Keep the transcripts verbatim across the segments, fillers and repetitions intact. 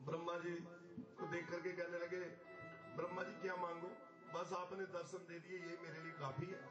ब्रह्मा जी को देख करके कहने लगे, ब्रह्मा जी क्या मांगो, बस आपने दर्शन दे दिए, ये मेरे लिए काफी है।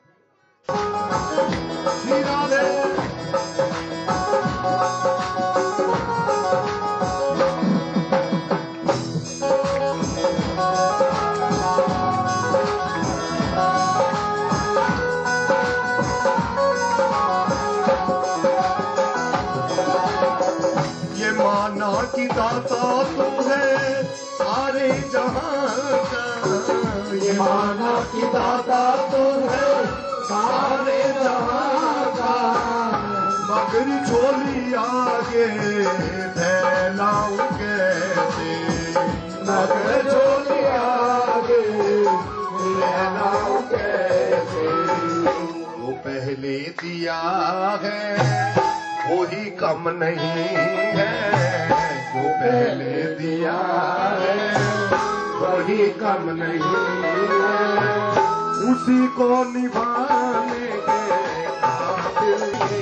ये माना कि दाता तू है सारे जहां का, ये माना कि दाता तू है सारे जहां का, मगर झोली आगे फैलाऊं कैसे, मगर झोली आगे फैलाऊं कैसे। वो पहले दिया है वही कम नहीं है, जो पहले दिया है वही कम नहीं है, उसी को निभाने के काबिल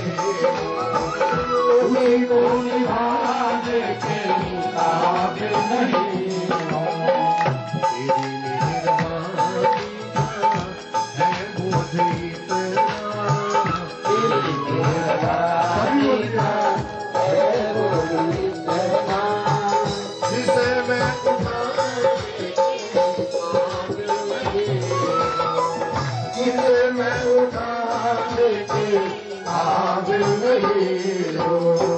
उसी को निभाने के काबिल नहीं। तेरी मेहरबानी है मुझे इतना, तेरी मेहरबानी जिसे मैं जिसे मैं उठाने के काबिल नहीं हो।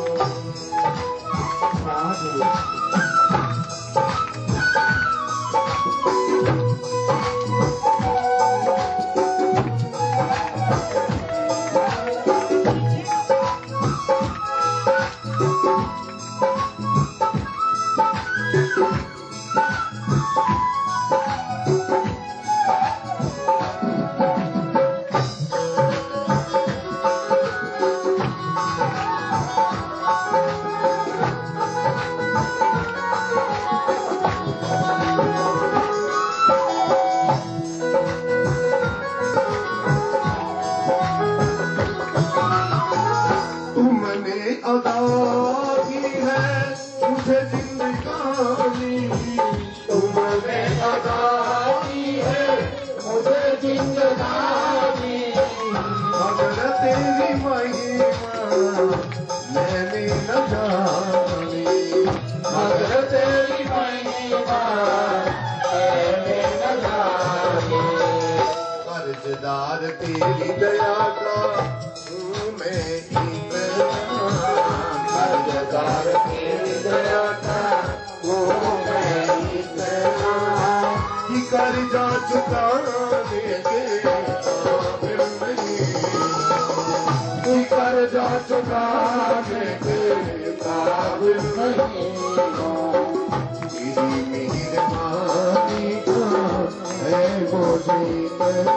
तेरी दया का हूँ मैं इतना, कर्जदार तेरी दया का हूँ मैं इतना, कि कर्जा चुकाने के काबिल नहीं, कि कर्जा चुकाने के काबिल नहीं। तेरी मेहरबानी का है मुझे इतना,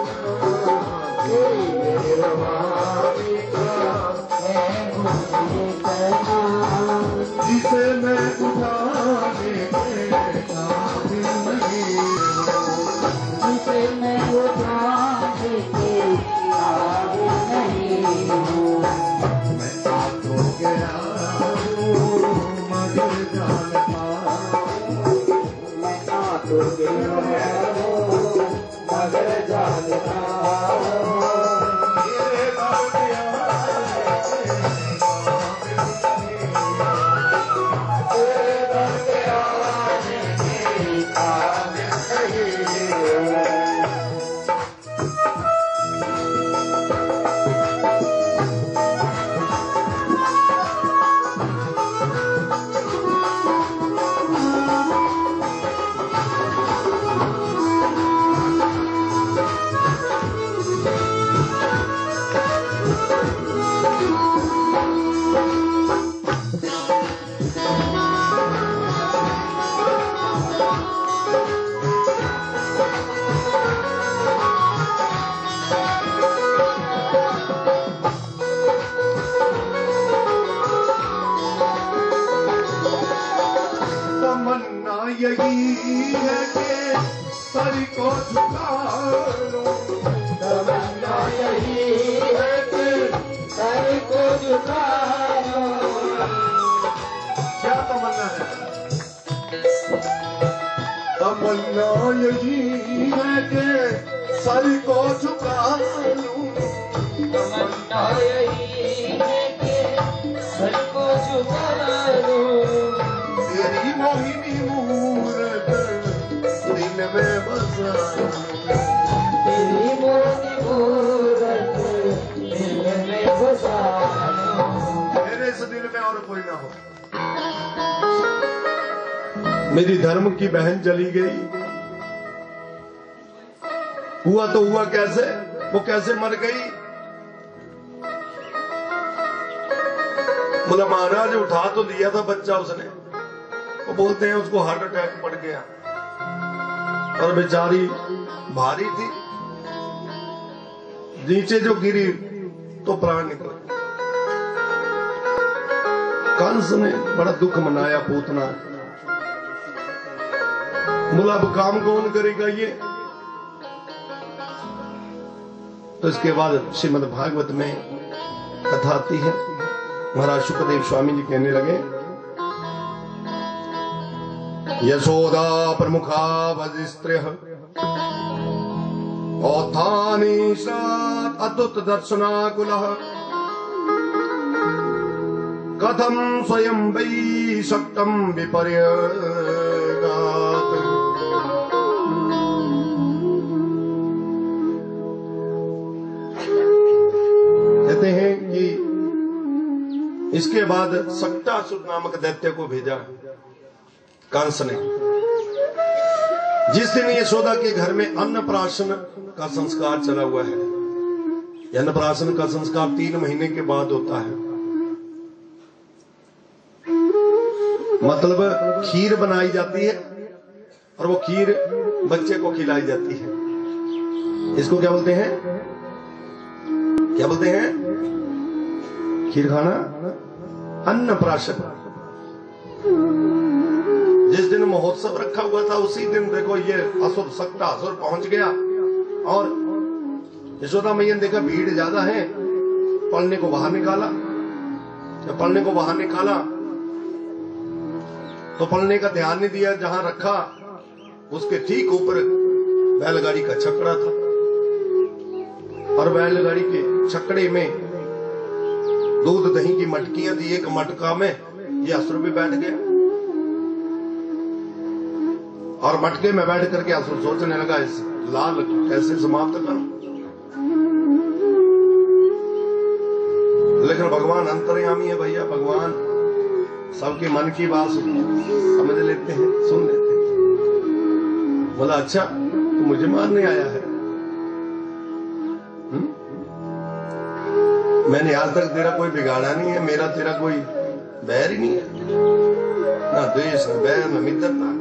जिसे मैं उठाने के काबिल नहीं, जिसे मैं उठाने के काबिल नहीं हूँ। मैं आ तो गया हूँ मगर जानता हूँ, मैं आ तो गया हूँ मगर जानता हूँ। यही है कि सर को झुका लो, तमन्ना यही है कि सर को झुका लो। क्या तमन्ना है? सर को झुका लूं। तमन्ना यही है कि सर को झुका लूं। तेरी मोहिनी मूरत दिल में बसा लूं। तेरी मोहिनी मूरत दिल में बसा लूं। मेरे इस दिल में और कोई ना हो। मेरी धर्म की बहन चली गई, हुआ तो हुआ कैसे, वो कैसे मर गई? बोला महाराज उठा तो दिया था बच्चा उसने, वो बोलते हैं उसको हार्ट अटैक पड़ गया और बेचारी भारी थी, नीचे जो गिरी तो प्राण निकल। कंस ने बड़ा दुख मनाया पूतना। बोला अब काम कौन करेगा ये? तो इसके बाद श्रीमद् भागवत में कथा आती है। महाराज शुकदेव स्वामी जी कहने लगे, यशोदा प्रमुखा वजिस्त्र्यः औत्थानीशात् अद्भुत दर्शनाकुलः कथं स्वयं वै शक्तं विपर्यगात्। कहते हैं कि इसके बाद सक्टासुर नामक दैत्य को भेजा कंस ने। जिस दिन यशोदा के घर में अन्नप्राशन का संस्कार चला हुआ है, अन्नप्राशन का संस्कार तीन महीने के बाद होता है। मतलब खीर बनाई जाती है और वो खीर बच्चे को खिलाई जाती है। इसको क्या बोलते हैं? क्या बोलते हैं? खीर खाना, अन्नप्राशन। जिस दिन महोत्सव रखा हुआ था उसी दिन देखो ये असुर सक्टा असुर पहुंच गया और यशोदा मैया ने देखा भीड़ ज्यादा है, पलने को बाहर निकाला। जब पलने को बाहर निकाला तो पलने का ध्यान नहीं दिया, जहां रखा उसके ठीक ऊपर बैलगाड़ी का छकड़ा था और बैलगाड़ी के छकड़े में दूध दही की मटकियां थी। एक मटका में ये असुर भी बैठ गया और मटके में बैठ करके असुर सोचने लगा इस लाल कैसे समाप्त करूं। लेकिन भगवान अंतर्यामी है भैया, भगवान सबके मन की बात समझ लेते हैं, सुन लेते हैं। बोला अच्छा तो मुझे मारने आया है? हुँ? मैंने आज तक तेरा कोई बिगाड़ा नहीं है, मेरा तेरा कोई बैर ही नहीं है, ना द्वेष ना बैर ना मित्रता,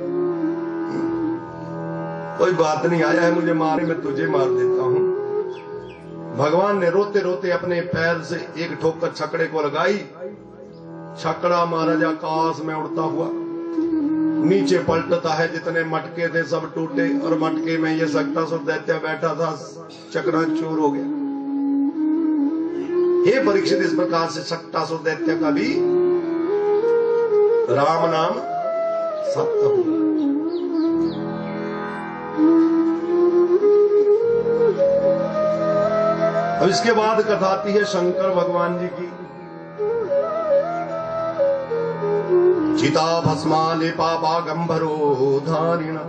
कोई बात नहीं। आया है मुझे मारे, मैं तुझे मार देता हूं। भगवान ने रोते रोते अपने पैर से एक ठोकर छकड़े को लगाई। छकड़ा महाराज आकाश में उड़ता हुआ नीचे पलटता है। जितने मटके थे सब टूटे और मटके में ये सक्टासुर दैत्य बैठा था, चकनाचूर हो गया। हे परीक्षित, इस प्रकार से सक्टासुर दैत्य का भी राम नाम सत्य हुआ। अब इसके बाद कथा आती है शंकर भगवान जी की। चिता भस्मा लेपा बागंबरो धारिणा।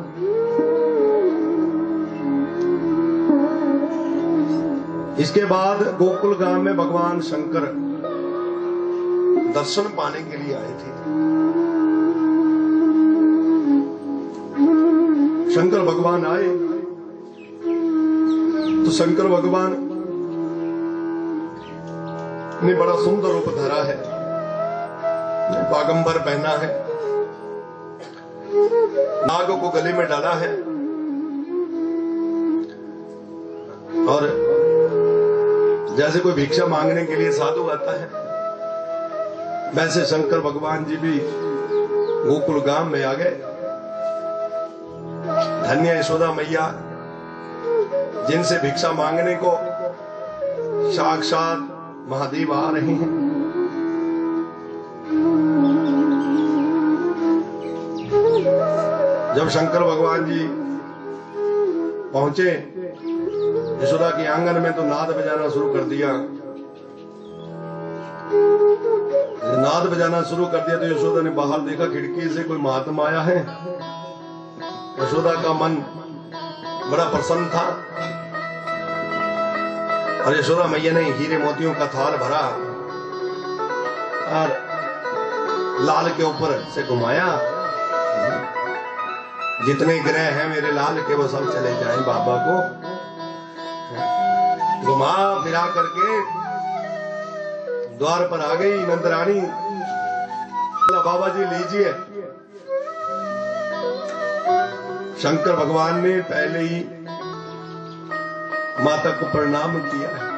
इसके बाद गोकुल गांव में भगवान शंकर दर्शन पाने के लिए आए थे। शंकर भगवान आए तो शंकर भगवान ने बड़ा सुंदर रूप धरा है, बागंबर पहना है, नाग को गले में डाला है और जैसे कोई भिक्षा मांगने के लिए साधु आता है वैसे शंकर भगवान जी भी गोकुल गांव में आ गए। धन्य यशोदा मैया जिनसे भिक्षा मांगने को साक्षात महादेव आ रहे हैं। जब शंकर भगवान जी पहुंचे यशोदा के आंगन में तो नाद बजाना शुरू कर दिया। नाद बजाना शुरू कर दिया तो यशोदा ने बाहर देखा, खिड़की से कोई महात्मा आया है। यशोदा का मन बड़ा प्रसन्न था और यशोदा मैया ने हीरे मोतियों का थाल भरा और लाल के ऊपर से घुमाया। जितने ग्रह हैं मेरे लाल के वो सब चले जाएं बाबा को। घुमा फिरा करके द्वार पर आ गई नंदरानी। बाबा जी लीजिए। शंकर भगवान ने पहले ही माता को प्रणाम किया है।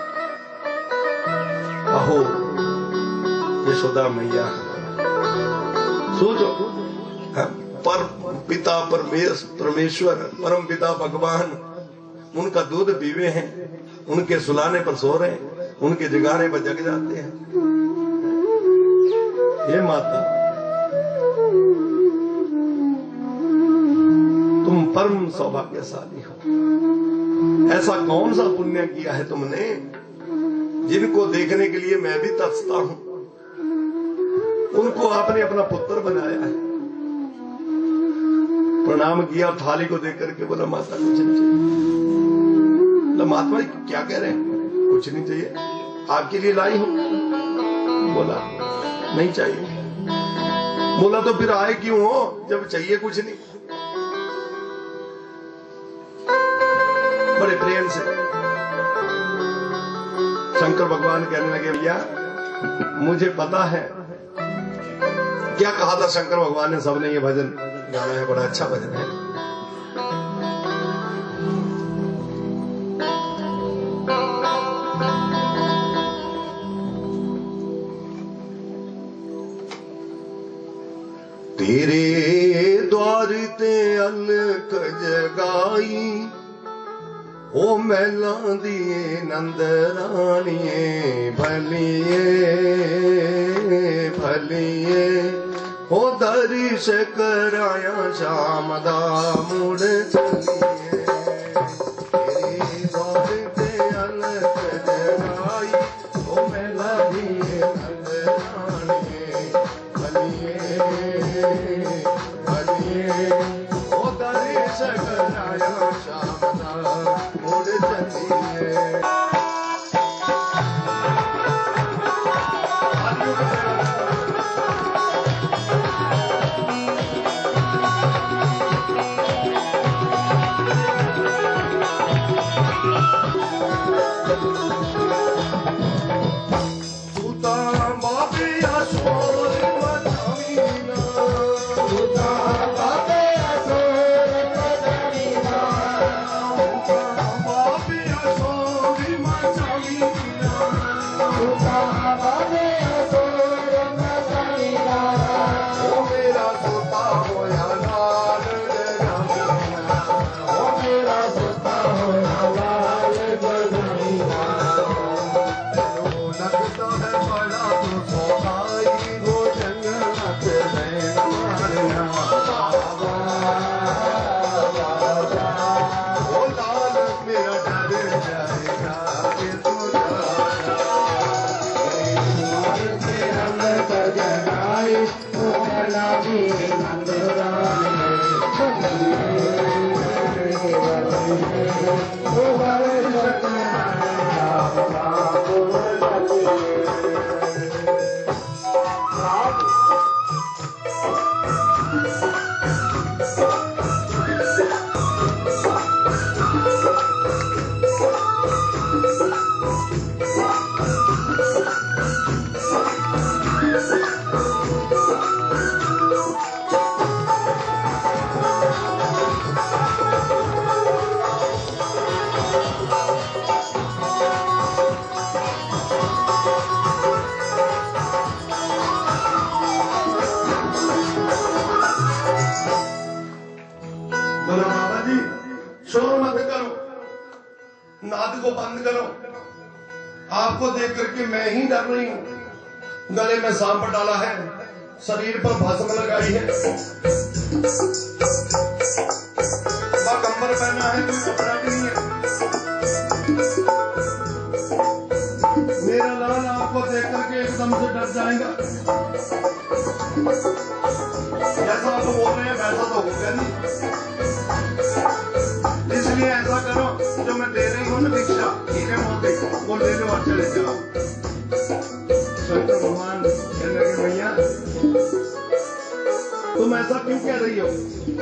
अहो यशोदा मैया, सोचो पर पिता परमेश्वर परम पिता भगवान उनका दूध पीवे हैं, उनके सुलाने पर सो रहे हैं, उनके जगाने पर जग जाते हैं। ये माता तुम परम सौभाग्यशाली हो। ऐसा कौन सा पुण्य किया है तुमने जिनको देखने के लिए मैं भी तरसता हूं। उनको आपने अपना पुत्र बनाया है। प्रणाम किया, थाली को देख करके बोला माता कुछ नहीं चाहिए। महात्मा क्या कह रहे हैं? कुछ नहीं चाहिए, आपके लिए लाई हूं। बोला नहीं चाहिए। बोला तो फिर आए क्यों हो जब चाहिए कुछ नहीं। बड़े प्रेम से शंकर भगवान कहने लगे, भैया मुझे पता है। क्या कहा था शंकर भगवान ने? सबने ये भजन गाना है, बड़ा अच्छा भजन है। तेरे द्वार ते अलख जगाई, ओ मैला दिए नंदरानिए भलिए भलिए। ओ दर्श कराया शाम दा मुड़ चलिए। तेरे द्वार ते अलख जगाई, ओ मैला दिए नंदरानिए भलिए भलिए। ओ दर्श कराया शाम दा मुड़ चलिए। नाद को बंद करो। आपको देख करके मैं ही डर रही हूं। गले में सांप डाला है, शरीर पर भस्म लगाई है, कंबर पहना है, कोई कपड़ा भी नहीं है। मेरा लाल आपको देख करके एकदम से डर जाएगा। जैसा आप बोल रहे हैं वैसा तो होगा नहीं, इसलिए ऐसा करो, जो मैं दे रही हूँ ना दीक्षा हीरे मोती वो ले लो और चले जाओ। शंकर भगवान कहने लगे भैया तुम ऐसा क्यों कह रही हो?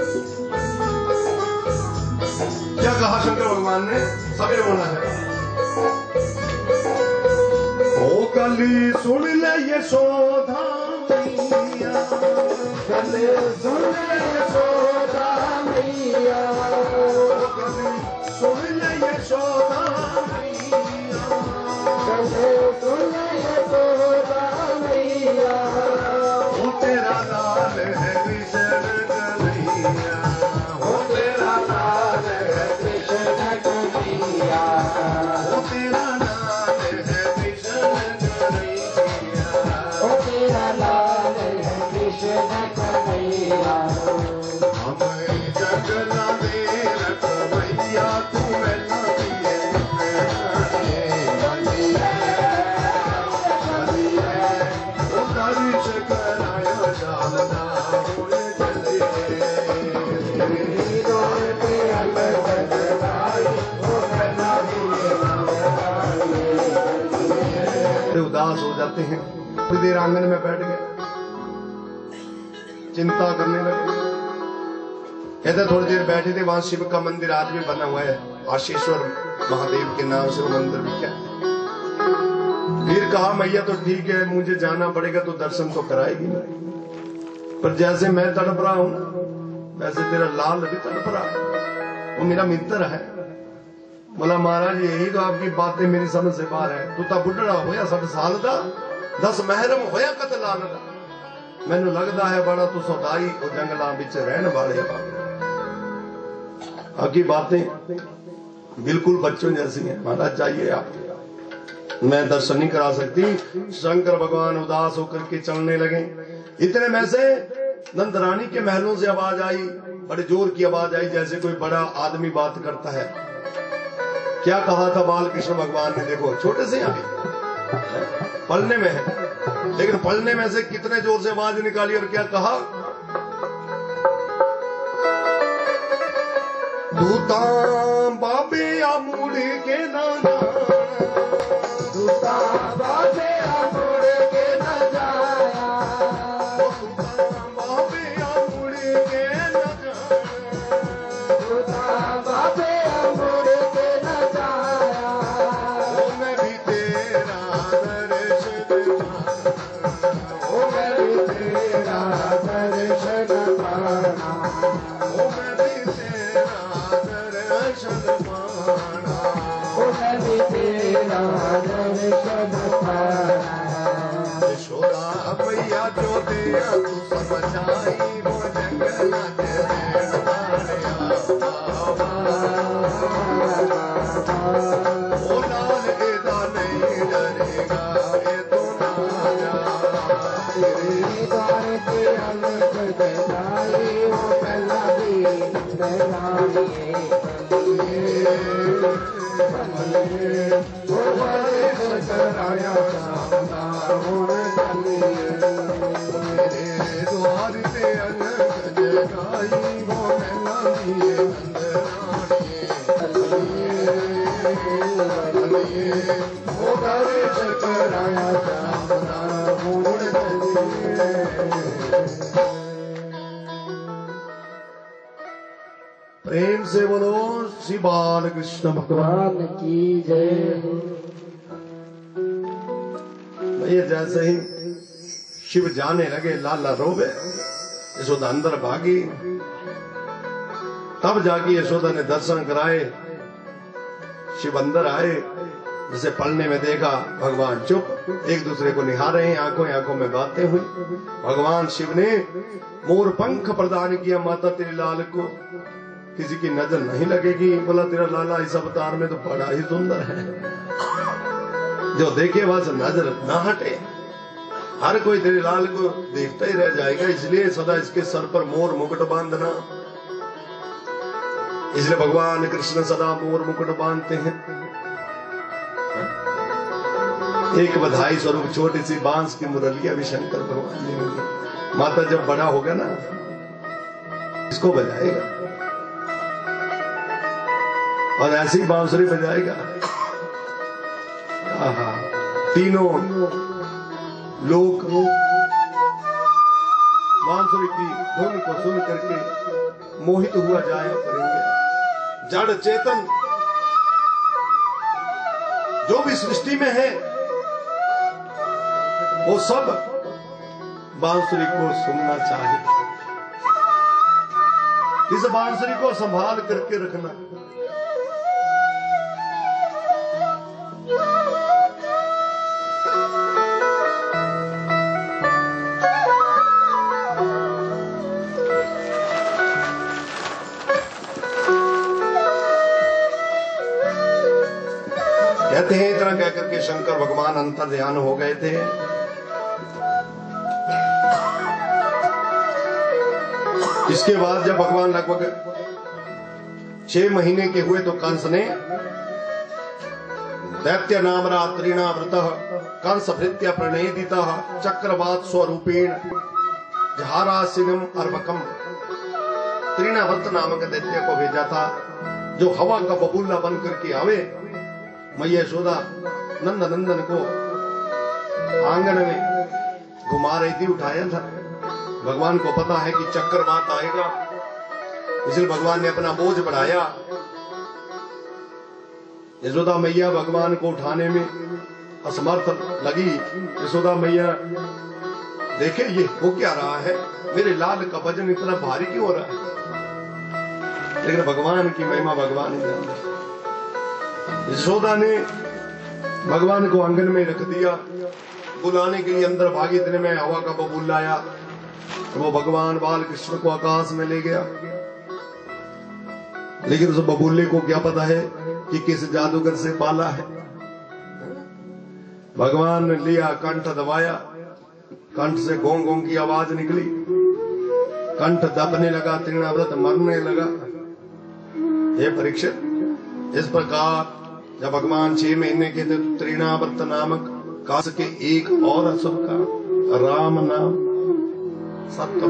क्या कहा शंकर भगवान ने? सभी बोला है ओ कली सुन ले यशोदा मैया, कली सुन ले यशोदा मैया, कली सुन ले यशोदा मैया, कली सुन ले यशोदा मैया, ओ तेरा लाल है कृष्ण कन्हैया, ओ तेरा लाल है कृष्ण कन्हैया, ओ तेरा लाल है कृष्ण कन्हैया, ओ तेरा लाल है कृष्ण कन्हैया, हमें जगला दे रख मैया तू मैला दिए उदास हो जाते हैं। थोड़ी देर आंगन में बैठ गए, चिंता करने लगे। कहते थोड़ी देर बैठे थे, वहां शिव का मंदिर आज भी बना हुआ है, आशीश्वर महादेव के नाम से वो मंदिर भी क्या। फिर कहा मैया तो ठीक है मुझे जाना पड़ेगा तो दर्शन तो कराएगी, पर जैसे मैं तड़प रहा हूं वैसे तेरा लाल भी तड़प रहा है, वो मेरा मित्र है। बोला महाराज यही तो आपकी बातें मेरी समझ से बाहर है। तू तो बुढ़ड़ा होया सठ साल का, दस महरम होया कतलान का, मैनू लगता है बड़ा तू सौदाई वो जंगलों बिच रहने वाले। आपकी बातें बिल्कुल बच्चों जैसी हैं। महाराज चाहिए आप, मैं दर्शन नहीं करा सकती। शंकर भगवान उदास होकर के चलने लगे। इतने में से नंदरानी के महलों से आवाज आई, बड़े जोर की आवाज आई, जैसे कोई बड़ा आदमी बात करता है। क्या कहा था बाल कृष्ण भगवान ने? देखो छोटे से अभी पढ़ने में है, लेकिन पढ़ने में से कितने जोर से आवाज निकाली और क्या कहा? दूता बाबे आ मुड़ के ना जाना, दूता बाबे आ मुड़ के ना जाया, दूता बाबे आ मुड़ के ना जाया, दूता बाबे आ मुड़ के ना जाया, ओ मैं भी तेरा दर्शन पाना, ओ मैं भी तेरा दर्शन पाना, ओ मैं भी तेरा दर्शन पाना, ओ मैं भी तेरा दर्शन पाना। यशोदा मैया जो दिया तू समझाई, वो जंगल के रहने वाले ओ लाल एदा नहीं डरेगा ये तो ना जा, तेरे द्वार पे अलग जगाई, वो पहला भी डराइए वो बड़े कराया सामना होने चलिए, तेरे द्वार पे अलग जगाई, वो पहला भी वो बड़े कराया सामना होने चलिए। प्रेम से बोलो श्री बाल कृष्ण भगवान की जय। ये जैसे ही शिव जाने लगे, लाला रोवे, यशोदा अंदर भागी। तब जाके यशोदा ने दर्शन कराए, शिव अंदर आए। जिसे पढ़ने में देखा भगवान चुप, एक दूसरे को निहार रहे हैं, आंखों आंखों में बातें हुई। भगवान शिव ने मोर पंख प्रदान किया माता तेरी लाल को, किसी की नजर नहीं लगेगी। बोला तेरा लाला इस अवतार में तो बड़ा ही सुंदर है, जो देखे बस नजर ना हटे, हर कोई तेरे लाल को देखता ही रह जाएगा। इसलिए सदा इसके सर पर मोर मुकुट बांधना, इसलिए भगवान कृष्ण सदा मोर मुकुट बांधते हैं। एक बधाई स्वरूप छोटी सी बांस की मुरलिया भी शंकर भगवान ने दी। माता जब बड़ा होगा ना इसको बजाएगा और ऐसी बांसुरी बजाएगा। आहा, तीनों लोग बांसुरी की धुन को सुन करके मोहित हुआ जाया करेंगे। जड़ चेतन जो भी सृष्टि में है वो सब बांसुरी को सुनना चाहे। इस बांसुरी को संभाल करके रखना। कहते हैं इतना कहकर के शंकर भगवान अंतर ध्यान हो गए थे। इसके बाद जब भगवान लगभग छह महीने के हुए तो कंस ने दैत्य नाम त्रीणावृत कंस भृत्य प्रणेदित चक्रवात स्वरूपेण जहारासिनम अर्वकम त्रीणावृत नामक दैत्य को भेजा था, जो हवा का बबूला बन करके आवे मैया यशोदा नंद नंदन को आंगन में घुमा रही थी, उठाया था। भगवान को पता है कि चक्रवात आएगा, इसलिए भगवान ने अपना बोझ बढ़ाया। यशोदा मैया भगवान को उठाने में असमर्थ लगी। यशोदा मैया देखे ये हो क्या रहा है, मेरे लाल का वजन इतना भारी क्यों हो रहा है। लेकिन भगवान की महिमा भगवान ही जानता है। यशोदा ने भगवान को आंगन में रख दिया, बुलाने के लिए अंदर भागी। इतने में हवा का बबूल लाया, वो भगवान बाल कृष्ण को आकाश में ले गया। लेकिन उस बबूले को क्या पता है कि किस जादूगर से पाला है। भगवान ने लिया, कंठ दबाया, कंठ से गोंग गोंग की आवाज निकली, कंठ दबने लगा, तृणाव्रत मरने लगा। ये परीक्षित, इस प्रकार जब भगवान छह महीने के थे, तृणाव्रत नामक कास के एक और असुर का राम नाम सत्य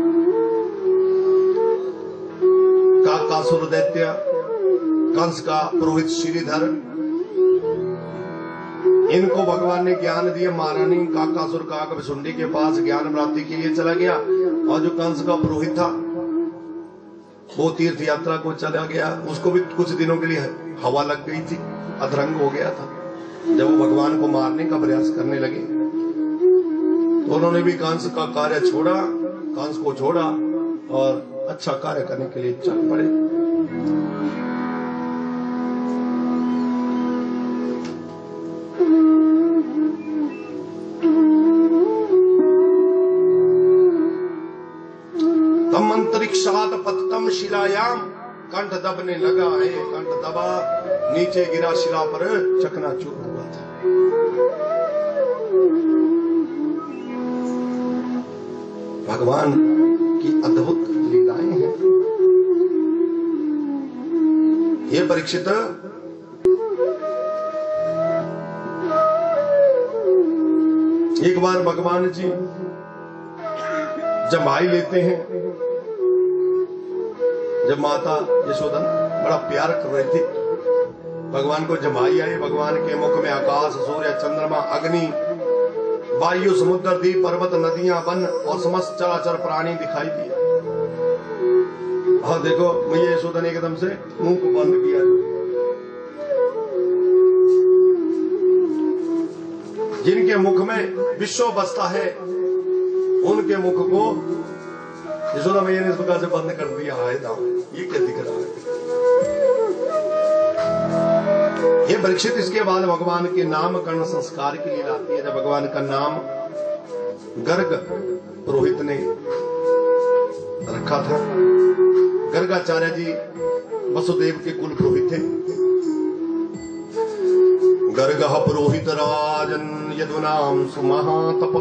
काकासुर दैत्य कंस का पुरोहित श्रीधर, इनको भगवान ने ज्ञान दिया। महारानी काकासुर काकभुसुंडी के पास ज्ञान प्राप्ति के लिए चला गया, और जो कंस का पुरोहित था वो तीर्थ यात्रा को चला गया। उसको भी कुछ दिनों के लिए हवा लग गई थी, अधरंग हो गया था। जब वो भगवान को मारने का प्रयास करने लगे तो उन्होंने भी कंस का कार्य छोड़ा, कंस को छोड़ा और अच्छा कार्य करने के लिए चल पड़े। तम अंतरिक्षात पततम शिलायाम, कंठ दबने लगा है, कंठ दबा, नीचे गिरा शिला पर चकनाचूर हुआ था। भगवान की अद्भुत लीलाएं हैं। ये परीक्षित एक बार भगवान जी जमाई लेते हैं। जब माता यशोदा बड़ा प्यार कर रही थी, भगवान को जमाई आई। भगवान के मुख में आकाश, सूर्य, चंद्रमा, अग्नि, वायु, समुद्र, द्वीप, पर्वत, नदियां, वन और समस्त चराचर प्राणी दिखाई दिया। और देखो मैया यशोदा ने एकदम से मुंह को बंद किया। जिनके मुख में विश्व बसता है उनके मुख को यशोदा मैया ने इस प्रकार से बंद कर दिया। हाय दाम, ये क्या दिख रहा है। ये परीक्षित इसके बाद भगवान के नामकरण संस्कार के लिए लाती है। जब भगवान का नाम गर्ग पुरोहित ने रखा था। गर्गाचार्य जी वसुदेव के कुल पुरोहित थे। गर्ग पुरोहित राजन यदुनाम सुमहातप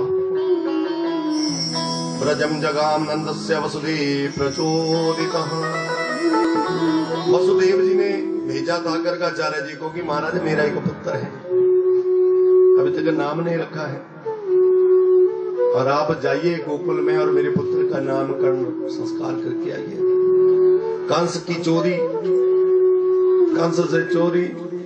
ब्रजम जगाम नंदस्य वसुदेव प्रचोदितः। वसुदेव जी ने भेजा था गर्गाचार्य जी को कि महाराज मेरा एक पुत्र है, अभी तक नाम नहीं रखा है, और आप जाइए गोकुल में और मेरे पुत्र का नामकरण संस्कार करके आइए। कंस की चोरी, कंस से चोरी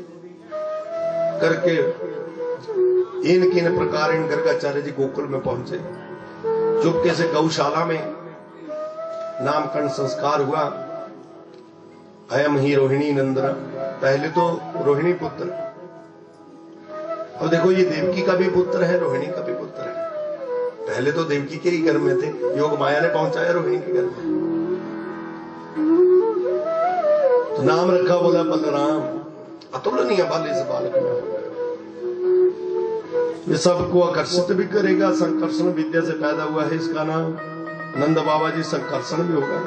करके इन किन प्रकार इन गर्गाचार्य जी गोकुल में पहुंचे। चुपके से गौशाला में नामकरण संस्कार हुआ। अयम ही रोहिणी नंदना, पहले तो रोहिणी पुत्र, अब देखो ये देवकी का भी पुत्र है, रोहिणी का भी पुत्र है। पहले तो देवकी के ही घर में थे, योग माया ने पहुंचाया रोहिणी के घर में। तो नाम रखा, बोला बलराम। अतुलनीय बल इस बालक में, ये सबको आकर्षित भी करेगा। संकर्षण विद्या से पैदा हुआ है, इसका नाम नंद बाबा जी संकर्षण भी होगा।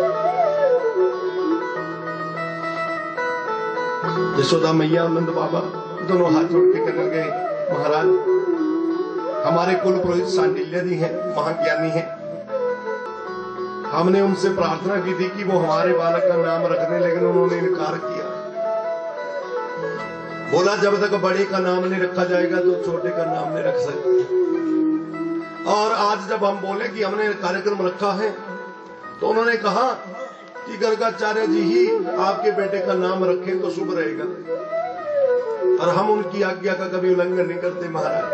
यशोदा मैया और नंद बाबा दोनों हाथ जोड़ के कहने गए, महाराज हमारे कुल पुरोहित सांडिल्य जी हैं, महाज्ञानी हैं, हमने उनसे प्रार्थना की थी कि वो हमारे बालक का नाम रखने, लेकिन उन्होंने इनकार किया। बोला जब तक बड़े का नाम नहीं रखा जाएगा तो छोटे का नाम नहीं रख सकते। और आज जब हम बोले कि हमने कार्यक्रम रखा है, तो उन्होंने कहा कि गर्गाचार्य जी ही आपके बेटे का नाम रखें तो शुभ रहेगा, और हम उनकी आज्ञा का कभी उल्लंघन नहीं करते महाराज।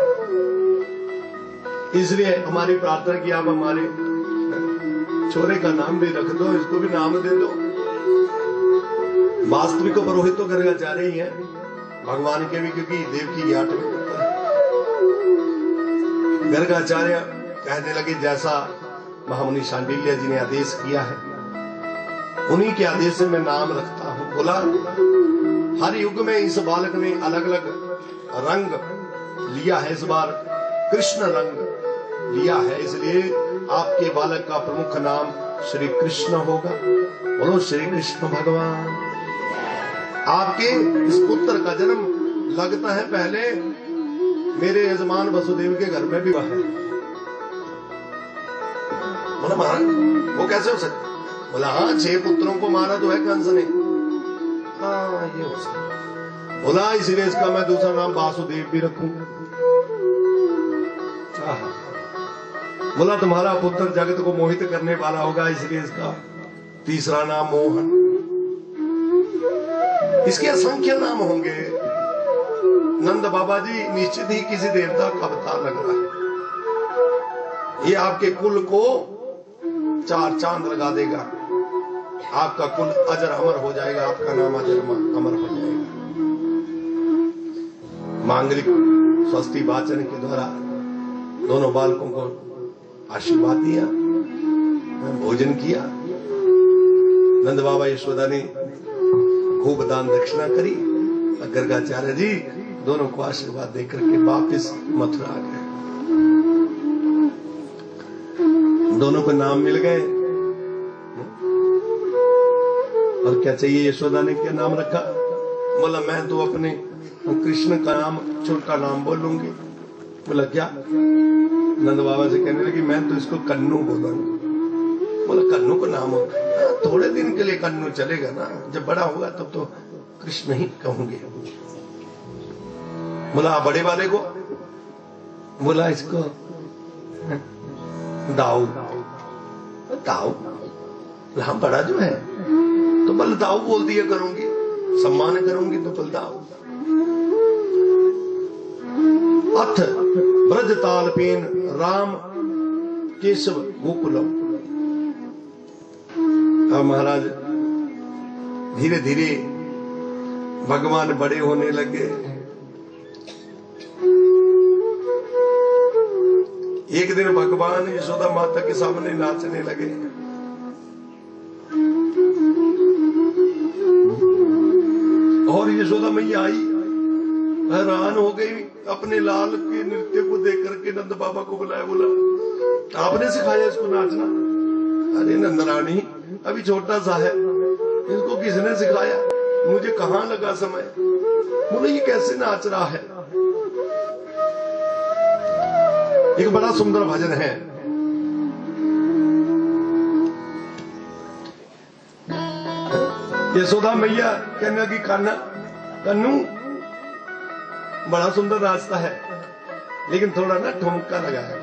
इसलिए हमारी प्रार्थना की आप हमारे छोरे का नाम भी रख दो, इसको भी नाम दे दो। वास्तविक पुरोहित तो गर्गाचार्य ही है, भगवान के भी, क्योंकि देव की आठ में पुत्र है। गर्गाचार्य कहने लगे जैसा महामुनि शांडिल्य जी ने आदेश किया है, उन्हीं के आदेश से मैं नाम रखता हूं। बोला हर युग में इस बालक ने अलग अलग रंग लिया है, इस बार कृष्ण रंग लिया है, इसलिए आपके बालक का प्रमुख नाम श्री कृष्ण होगा। बोलो श्री कृष्ण भगवान। आपके इस पुत्र का जन्म लगता है पहले मेरे यजमान वसुदेव के घर में भी हुआ है। बोला महाराज वो कैसे हो सकता? बोला हाँ, छह पुत्रों को मारा तो है कंस ने। हाँ ये हो सकता। बोला इसलिए इसका मैं दूसरा नाम वासुदेव भी रखूंगा। बोला तुम्हारा पुत्र जगत को मोहित करने वाला होगा, इसलिए इसका तीसरा नाम मोहन। इसके असंख्य नाम होंगे। नंद बाबा जी निश्चित ही किसी देवता का अवतार लग रहा है। ये आपके कुल को चार चांद लगा देगा, आपका कुल अजर अमर हो जाएगा, आपका नाम अजर अमर हो जाएगा। मांगलिक स्वस्ति वाचन के द्वारा दोनों बालकों को आशीर्वाद दिया, भोजन किया। नंद बाबा यशोदा ने खूब दान दक्षिणा करी। गर्गाचार्य जी दोनों को आशीर्वाद देकर के वापिस मथुरा आ गए। दोनों को नाम मिल गए। और क्या चाहिए? यशोदा ने क्या नाम रखा? बोला मैं तो अपने कृष्ण का नाम छोटा नाम बोलूंगी। बोला क्या? नंद बाबा से कहने लगी मैं तो इसको कन्नू बोलूंगी। बोला कन्नू को नाम होगा? थोड़े दिन के लिए कन्नू चलेगा ना, जब बड़ा होगा तब तो कृष्ण ही कहूंगे। बोला बड़े वाले को? बोला इसको दाऊ। दाऊ? हाँ बड़ा जो है तो बलदाऊ बोल दिया करूंगी, सम्मान करूंगी तो बलदाऊ। अथ ब्रज तालपेन राम केशव गोकुलम। अब महाराज धीरे धीरे भगवान बड़े होने लगे। एक दिन भगवान यशोदा माता के सामने नाचने लगे। और यशोदा मैया आई, हैरान हो गई अपने लाल के नृत्य को देख करके नंद बाबा को बुलाया। बोला आपने सिखाया इसको नाचना? अरे नंद रानी अभी छोटा सा है, इसको किसने सिखाया? मुझे कहाँ लगा समय। बोले ये कैसे नाच रहा है? एक बड़ा सुंदर भजन है। यशोदा मैया कहने लगी कान्हा कन्नू बड़ा सुंदर नाचता है, लेकिन थोड़ा ना ठुमका लगाया।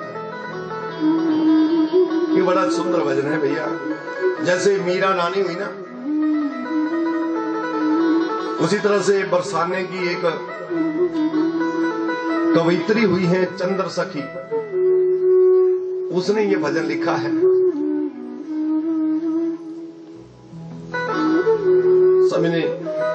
ये बड़ा सुंदर भजन है भैया। जैसे मीरा रानी हुई ना, उसी तरह से बरसाने की एक कवयित्री हुई है चंद्र सखी, उसने ये भजन लिखा है। सभी ने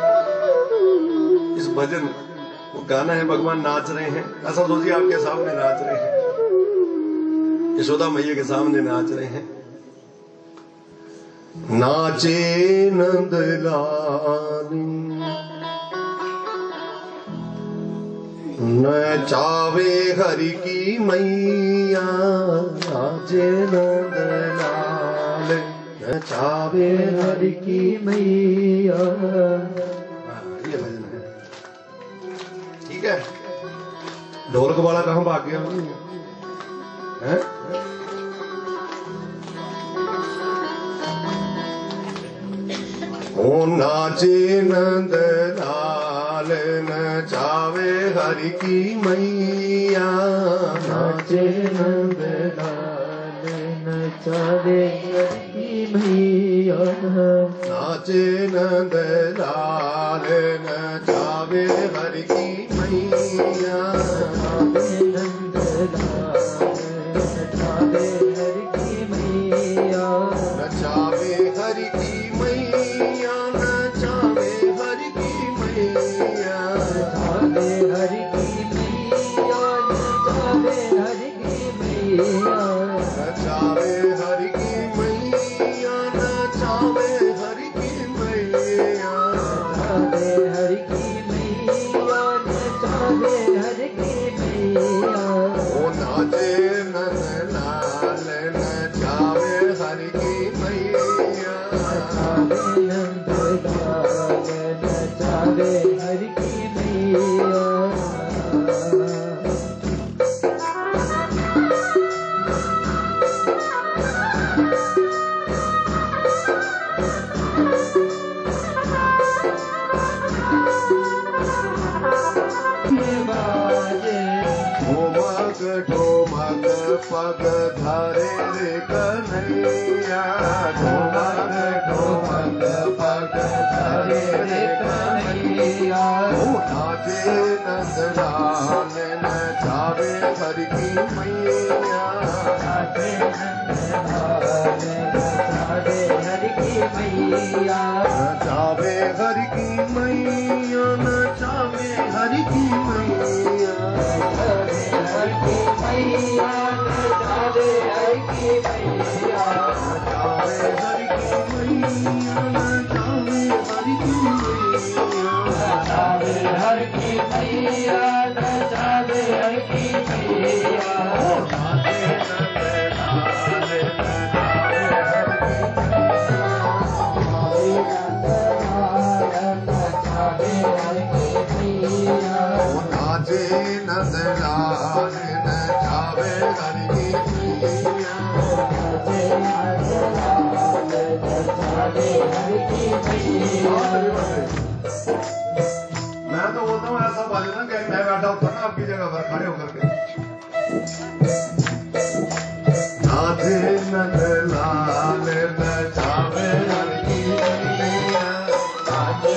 इस भजन वो गाना है, भगवान नाच रहे हैं, ऐसा सोचिए आपके सामने नाच रहे हैं, यशोदा मैया के सामने नाच रहे हैं। नाचे नंदलानी नचावे हरि की मैया, नाचे नंदलाल नचावे हरि की मैया। ये भजन है, ठीक है। ढोलक वाला कहां भाग गया है? ओ नाचे नंदलाल नचावे हरि की मैया, नाचे नंदलाल नचावे हरि की मैया, नाचे नंदलाल नचावे हरि की मैया, नाचे नंदलाल नचावे हरि की मैया, नचावे हरि की मैया, नचावे हरि की मैया, नचावे हरि की मैया, नचावे हरि की मैया, नचावे हरि की मैया, नचावे हरि की मैया, नचावे हरि की मैया, नचावे हरि की मैया। ओ नाचे नंदलाल नचावे हरि की मैया, नचावे नंदलाल नचावे हरि की मैया। ठोमक ठोमक पग धरे रे कन्हैया, ठोमक ठोमक पग धरे रे कन्हैया, ओ नाचे नंदलाल नचावे हरि की मैया, नाचे नंदलाल नचावे हरि की मैया, नचावे हरि की मैया, नचावे हरि की मैया, नचावे हरि की मैया, नचावे हरि की मैया, नचावे हरि की मैया, नचावे हरि की मैया, नचावे हरि की मैया, नचावे हरि की मैया। नाचे नंदलाल नचावे हरि की मैया, मैं तो बोलता हूँ ऐसा भजन कि मैं बैठा होता ना आपकी जगह पर खड़े होकर के। नाचे नंदलाल नचावे हरि की मैया, नाचे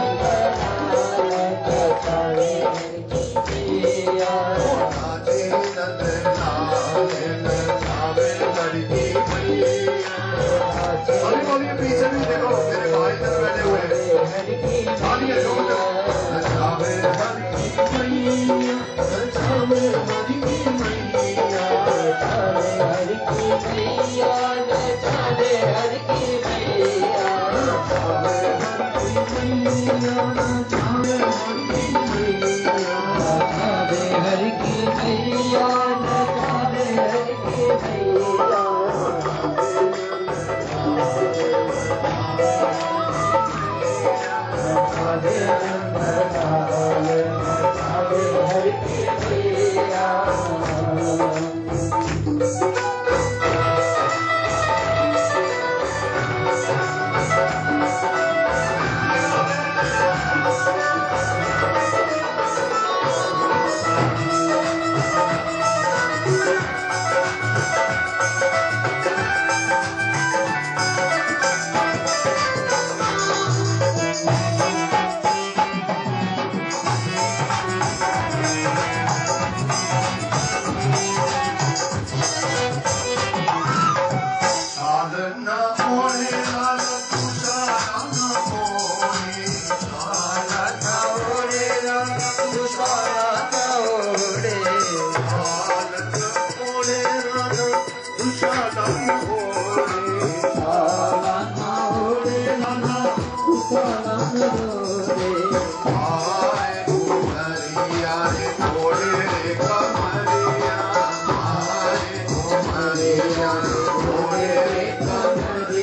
नाचे नंदलाल नचावे हरि की मैया। अभी बोलिए पीछे भी देखो, मेरे भाई इधर बैठे हुए हैं, तालियां जोड़कर नचावे हरि की मैया, नचावे हरि की मैया, नचावे हरि की मैया, नचावे हरि की मैया, नचावे हरि की मैया, नचावे हरि की मैया, नचावे हरि की मैया, नचावे हरि की मैया। नचावे नंदलाल नचावे हरि की मैया।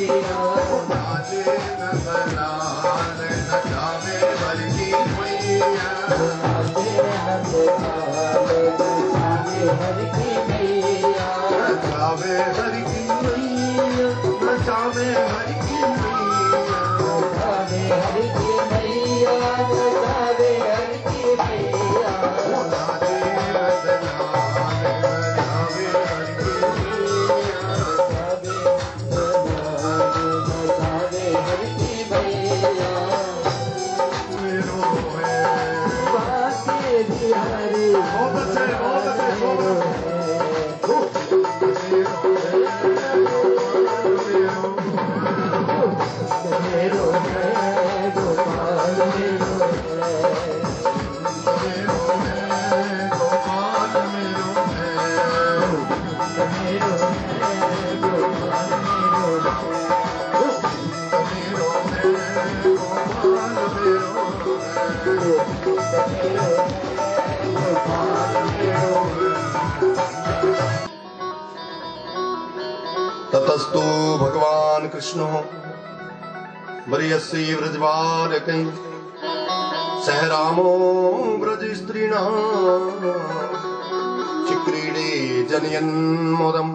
नाचे नंदलाल नचावे हर की मैया नाचे नंदलाल नचावे हर की मैया नचावे हर की मैया नचावे हर की मैया नचावे हर की मैया नचावे हर की मैया नाचे नंदलाल नचावे हर की मैया नचावे हर की मैया मेरो है बाके बिहारी बहुत अच्छे बहुत अच्छे बहुत मेरो है गोपाल मेरो गोपाल मेरो है मेरो है गोपाल मेरो मेरो है गोपाल मेरो गोपाल मेरो ततस्तु भगवान कृष्ण वरीयसी व्रजबालकै सह रामो व्रज स्त्रीणा चिक्रीडे जनयन्मोदम।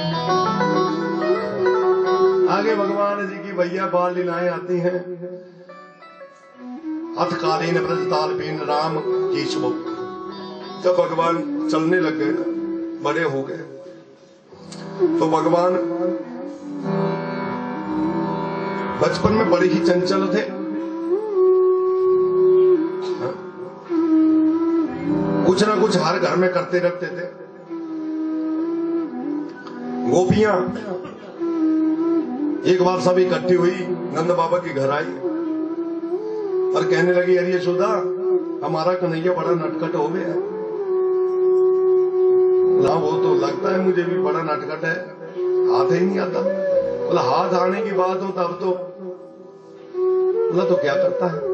आगे भगवान जी की भैया बाल लीलाएं आती हैं। अथकालीन व्रजतालपीन राम केशव जब भगवान चलने लग गए, बड़े हो गए, तो भगवान बचपन में बड़े ही चंचल थे। कुछ ना कुछ हर घर में करते रखते थे। गोपियां एक बार सब इकट्ठी हुई, नंद बाबा के घर आई और कहने लगी, अरे यशोदा हमारा कन्हैया बड़ा नटखट हो गया है। बोला वो तो लगता है मुझे भी बड़ा नटखट है, हाथ ही नहीं आता। बोला हाथ आने की बात हो तब तो। बोला तो क्या करता है?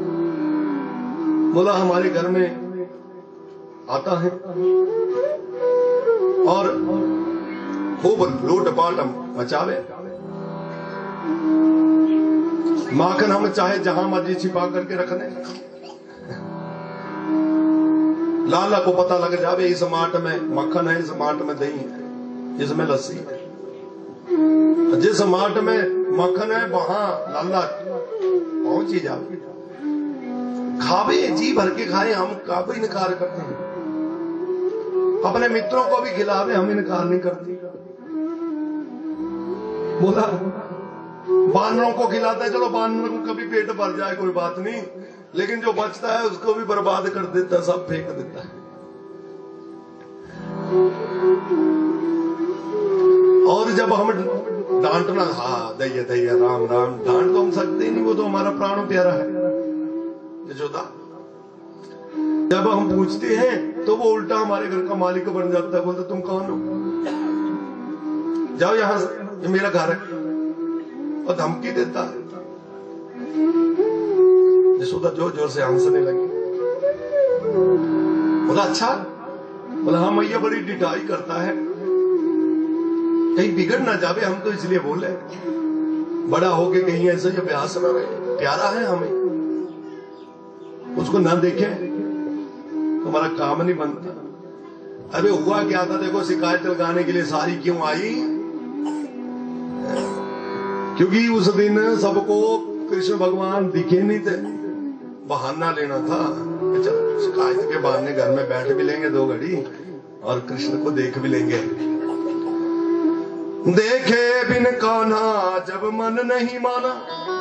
बोला हमारे घर में आता है और खूब लूटपाट मचावे, माखन हम चाहे जहां मर्जी छिपा करके रखने, लाला को पता लग जावे इस माट में मक्खन है, इस माट में दही है, इसमें लस्सी है। जिस माट में मक्खन है वहां लाला पहुंच ही जावे। खावे जी भर के खाए, हम काबू इनकार करते हैं। अपने मित्रों को भी खिलावे, हम इनकार नहीं करते। बोला बानरों को खिलाता है, चलो बानरों को कभी पेट भर जाए कोई बात नहीं, लेकिन जो बचता है उसको भी बर्बाद कर देता है, सब फेंक देता है। और जब हम डांटना, हाँ दैया दैया राम राम, डांट तो हम सकते ही नहीं, वो तो हमारा प्राण प्यारा है यशोदा। जब हम पूछते हैं तो वो उल्टा हमारे घर का मालिक बन जाता है, बोलते तुम कौन हो, जाओ यहां से, ये मेरा घर है, और धमकी देता है। यशोदा जोर जोर से हंसने लगी। बोला अच्छा? बोला हाँ मैया बड़ी डिटाई करता है, कहीं बिगड़ ना जावे, हम तो इसलिए बोले, बड़ा होके कहीं ऐसा ये ब्यास ना रहे, प्यारा है हमें, उसको ना देखे तो हमारा काम नहीं बनता। अबे हुआ क्या था देखो, शिकायत लगाने के लिए सारी क्यों आई? क्योंकि उस दिन सबको कृष्ण भगवान दिखे नहीं थे, बहाना लेना था। चल शिकायत के बहाने घर में बैठ भी लेंगे दो घड़ी और कृष्ण को देख भी लेंगे। देखे बिन कान्हा जब मन नहीं माना।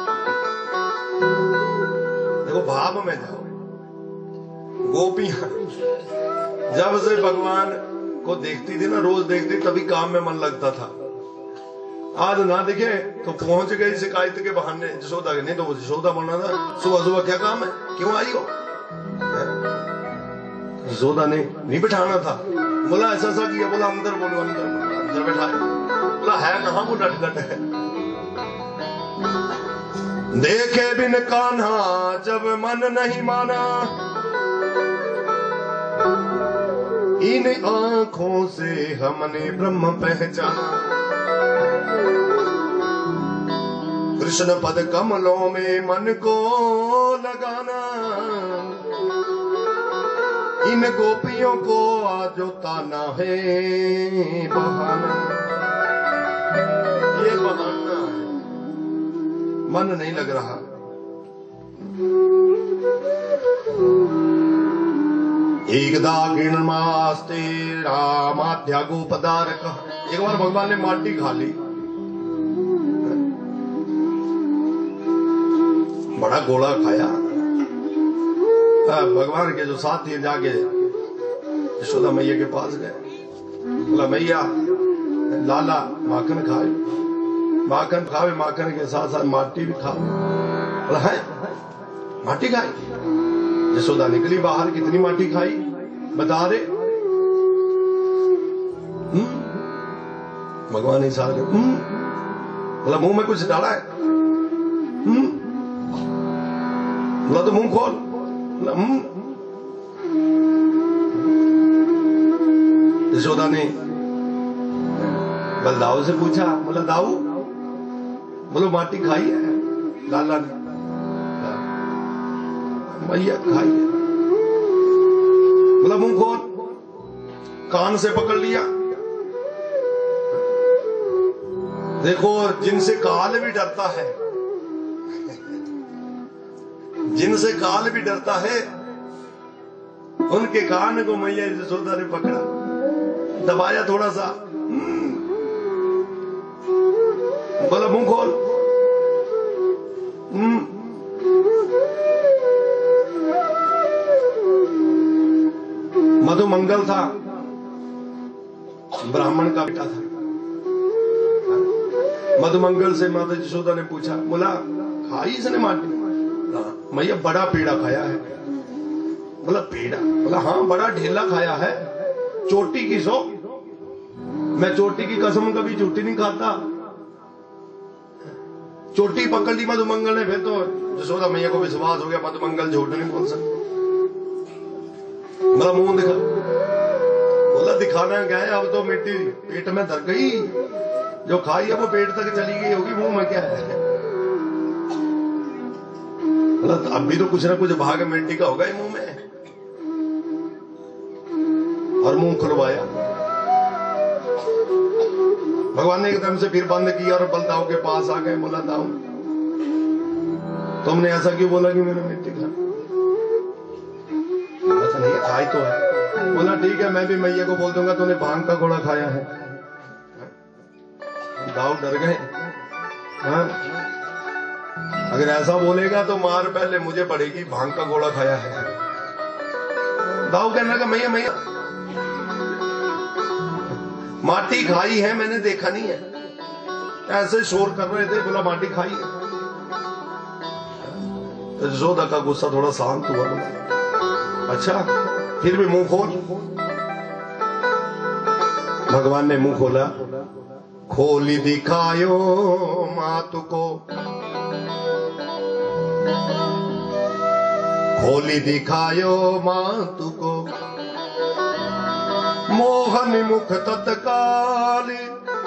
देखो भाव में जाओ। गोपियां जब से भगवान को देखती थी ना, रोज देखती, तभी काम में मन लगता था। आज ना दिखे तो पहुंच गई शिकायत के बहाने यशोदा के, नहीं तो वो यशोदा बोलना था सुबह सुबह क्या काम है, क्यों आई हो? यशोदा ने नहीं बिठाना था। बोला ऐसा ऐसा किया, बोला अंदर बोलो, अंदर बोलो, अंदर बैठाए। बोला है कहां वो नटखट है। देखे बिन कान्हा जब मन नहीं माना, इन आंखों से हमने ब्रह्म पहचाना। कृष्ण पद कमलों में मन को लगाना, इन गोपियों को आज ताना है बहाना। ये बहाना है, मन नहीं लग रहा। एकदा गिणमास्ते रामाध्या गोपदारक। एक बार भगवान ने माटी खा ली, बड़ा गोला खाया। भगवान के जो साथी हैं जाके यशोदा मैया के पास गए, बोला मैया लाला माखन खाए, माखन खावे, माखन के साथ साथ माटी भी खावे। बोला है माटी खाई? यशोदा निकली बाहर, कितनी माटी खाई बता दे। भगवान ने इशारा किया, बोला मुंह में कुछ डाला है? बोला तो मुंह खोल। यशोदा ने बलदाऊ से पूछा, बोला दाऊ बोलो माटी खाई है? लाला ने मैया खाई है। बोला मुंह खोल, कान से पकड़ लिया। देखो जिनसे काल भी डरता है, जिनसे काल भी डरता है, उनके कान को मैया यशोदा ने पकड़ा, दबाया थोड़ा सा। बोला मुंह खोल। मधुमंगल था, ब्राह्मण का बेटा था। मधुमंगल से माता यशोदा ने पूछा, बोला खाई इसने माटी? मैया बड़ा पेड़ा खाया है। बोला पेड़ा? बोला हाँ बड़ा ढेला खाया है। चोटी की सो, मैं चोटी की कसम कभी झूठी नहीं खाता। चोटी पकड़ ली मधुमंगल ने, फिर तो यशोदा मैया को विश्वास हो गया मधुमंगल झूठ नहीं बोल सकते। मेरा मुंह दिखा। बोला दिखाना क्या है, अब तो मिट्टी पेट में धर गई, जो खाई है वो पेट तक चली गई होगी, मुंह में क्या है? बोला अब भी तो कुछ ना कुछ भाग मिट्टी का होगा मुंह में। और मुंह खुलवाया। भगवान ने एकदम से फिर बंद किया और बलदाऊ के पास आ गए। बोला दाऊ तुमने ऐसा क्यों बोला कि मैंने मिट्टी खा? ऐसा नहीं खाई तो है। बोला ठीक है, मैं भी मैया को बोल दूंगा तूने भांग का घोड़ा खाया है। दाऊ डर गए। हाँ? अगर ऐसा बोलेगा तो मार पहले मुझे पड़ेगी, भांग का घोड़ा खाया है। दाऊ कहने लगा मैया मैया माटी खाई है, मैंने देखा नहीं है। ऐसे शोर कर रहे थे, बोला माटी खाई है। तो यशोदा का गुस्सा थोड़ा शांत हुआ। बोला अच्छा फिर भी मुंह खोल। भगवान ने मुंह खोला। खोली दिखायो मातु को, खोली दिखायो मातु को, मोहन मुख तत्काली,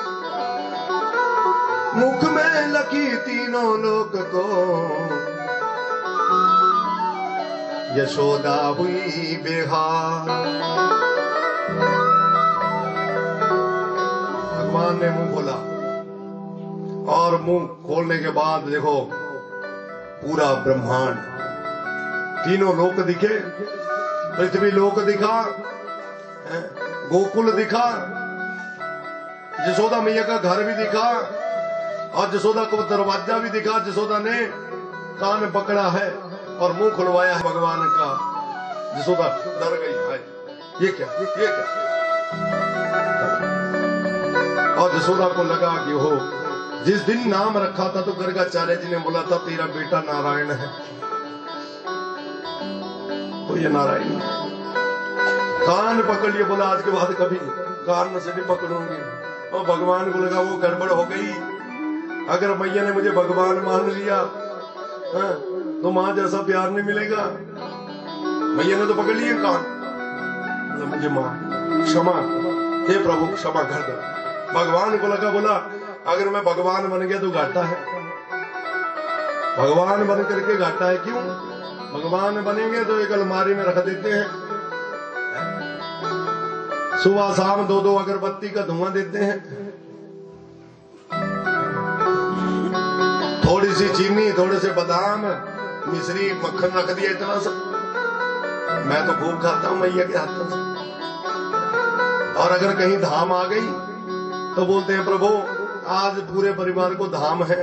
मुख में लखी तीनों लोक को, यशोदा हुई बेहाल। भगवान ने मुंह खोला और मुंह खोलने के बाद देखो पूरा ब्रह्मांड, तीनों लोक दिखे, पृथ्वी लोक दिखा, गोकुल दिखा, यशोदा मैया का घर भी दिखा और यशोदा को दरवाजा भी दिखा। यशोदा ने कान पकड़ा है और मुंह खुलवाया है भगवान का। यशोदा डर गई है, ये क्या ये क्या? और यशोदा को लगा कि हो जिस दिन नाम रखा था तो गर्गाचार्य जी ने बोला था तेरा बेटा नारायण है, तो ये नारायण है। कान पकड़ लिए, बोला आज के बाद कभी कान से भी पकड़ूंगी। और भगवान को लगा वो गड़बड़ हो गई, अगर मैया ने मुझे भगवान मान लिया है, तो मां जैसा प्यार नहीं मिलेगा। मैया ने तो पकड़ लिए कान, मुझे मां क्षमा, हे प्रभु क्षमा कर दो। भगवान को लगा, बोला अगर मैं भगवान बन गया तो घाटा है, भगवान बन करके घाटा है क्यों? भगवान बनेंगे तो एक अलमारी में रख देते हैं, सुबह शाम दो दो अगरबत्ती का धुआं देते हैं, थोड़ी सी चीनी, थोड़े से बादाम, मिश्री, मक्खन रख दिया, इतना सब। मैं तो खूब खाता हूं मैया के हाथों से। और अगर कहीं धाम आ गई तो बोलते हैं प्रभु आज पूरे परिवार को धाम है,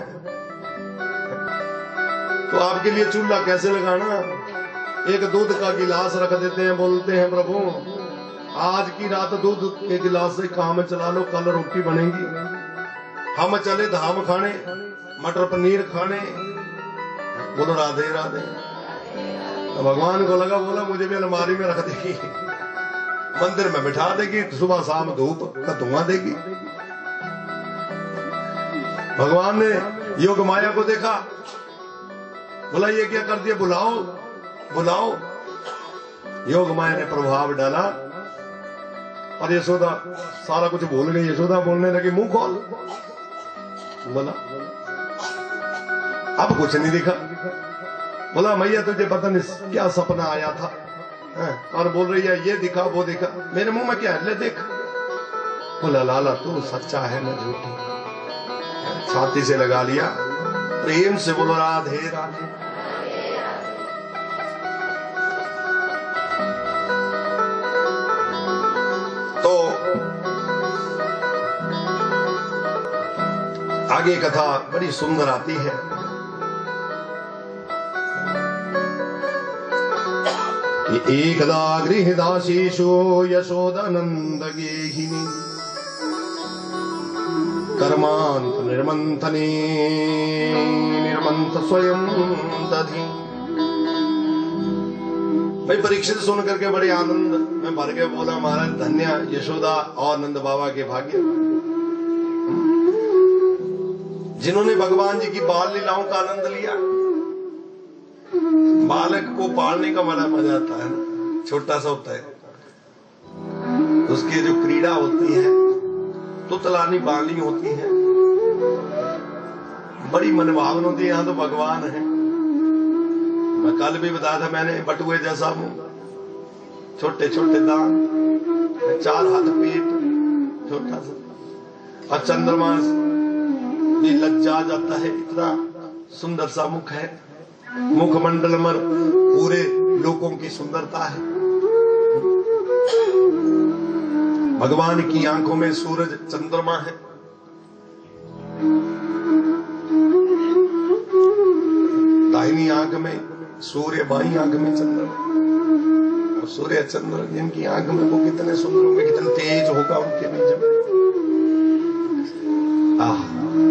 तो आपके लिए चूल्हा कैसे लगाना? एक दूध का गिलास रख देते हैं, बोलते हैं प्रभु आज की रात दूध के गिलास से काम चला लो, कल रोटी बनेगी। हम चले धाम खाने, मटर पनीर खाने। बोलो राधे राधे। तो भगवान को लगा, बोला मुझे भी अलमारी में रख देगी, मंदिर में बिठा देगी, सुबह शाम धूप का धुआं देगी। भगवान ने योग माया को देखा, बोला ये क्या कर दिया, बुलाओ बुलाओ। योग माया ने प्रभाव डाला और यशोदा सारा कुछ भूल गई। यशोदा बोलने लगी, मुंह खोल। बोला अब कुछ नहीं दिखा। बोला मैया तुझे पता नहीं क्या सपना आया था, और बोल रही है ये दिखा वो दिखा, मेरे मुंह में क्या है, ले देख। बोला लाला तू सच्चा है मैं झूठी। छाती से लगा लिया, प्रेम से बोलो राधे राधे। तो आगे कथा बड़ी सुंदर आती है। एकदा गृहदासीषु यशोदानंद गेहिनी कर्मांत निर्मंथने निर्मंथ स्वयं दधि। भाई परीक्षित सुन करके बड़े आनंद में भर के बोला महाराज धन्य यशोदा और नंद बाबा के भाग्य, जिन्होंने भगवान जी की बाल लीलाओं का आनंद लिया। बालक को पालने का बड़ा मजा आता है, छोटा सा होता है, उसकी जो क्रीड़ा होती है, तुतलानी बाली होती है, बड़ी मनभावन होती है। यहाँ तो भगवान है। मैं कल भी बताया था मैंने, बटुए जैसा मुंह, छोटे छोटे दांत, चार हाथ पेट, छोटा सा, और चंद्रमा भी लज्जा जाता है, इतना सुंदर सा मुख है। मुखमंडल में पूरे लोकों की सुंदरता है। भगवान की आंखों में सूरज चंद्रमा है। दाहिनी आंख में सूर्य, बाई आंख में चंद्रमा। और सूर्य चंद्र जिनकी आंख में वो कितने सुंदर होंगे, कितने तेज होगा उनके बीच में। आह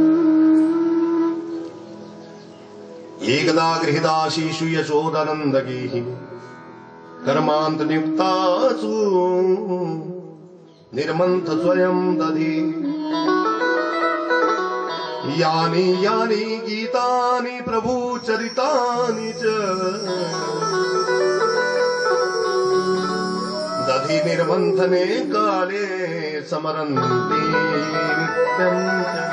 एकदा गृहदासीषु यशोदानंद गेहिनी कर्मांत नियुक्तासु निर्मंथ स्वयं दधि। यानि यानि गीतानि प्रभु चरितानि च दधि निर्मंथने काले समरन्ति नित्यं च।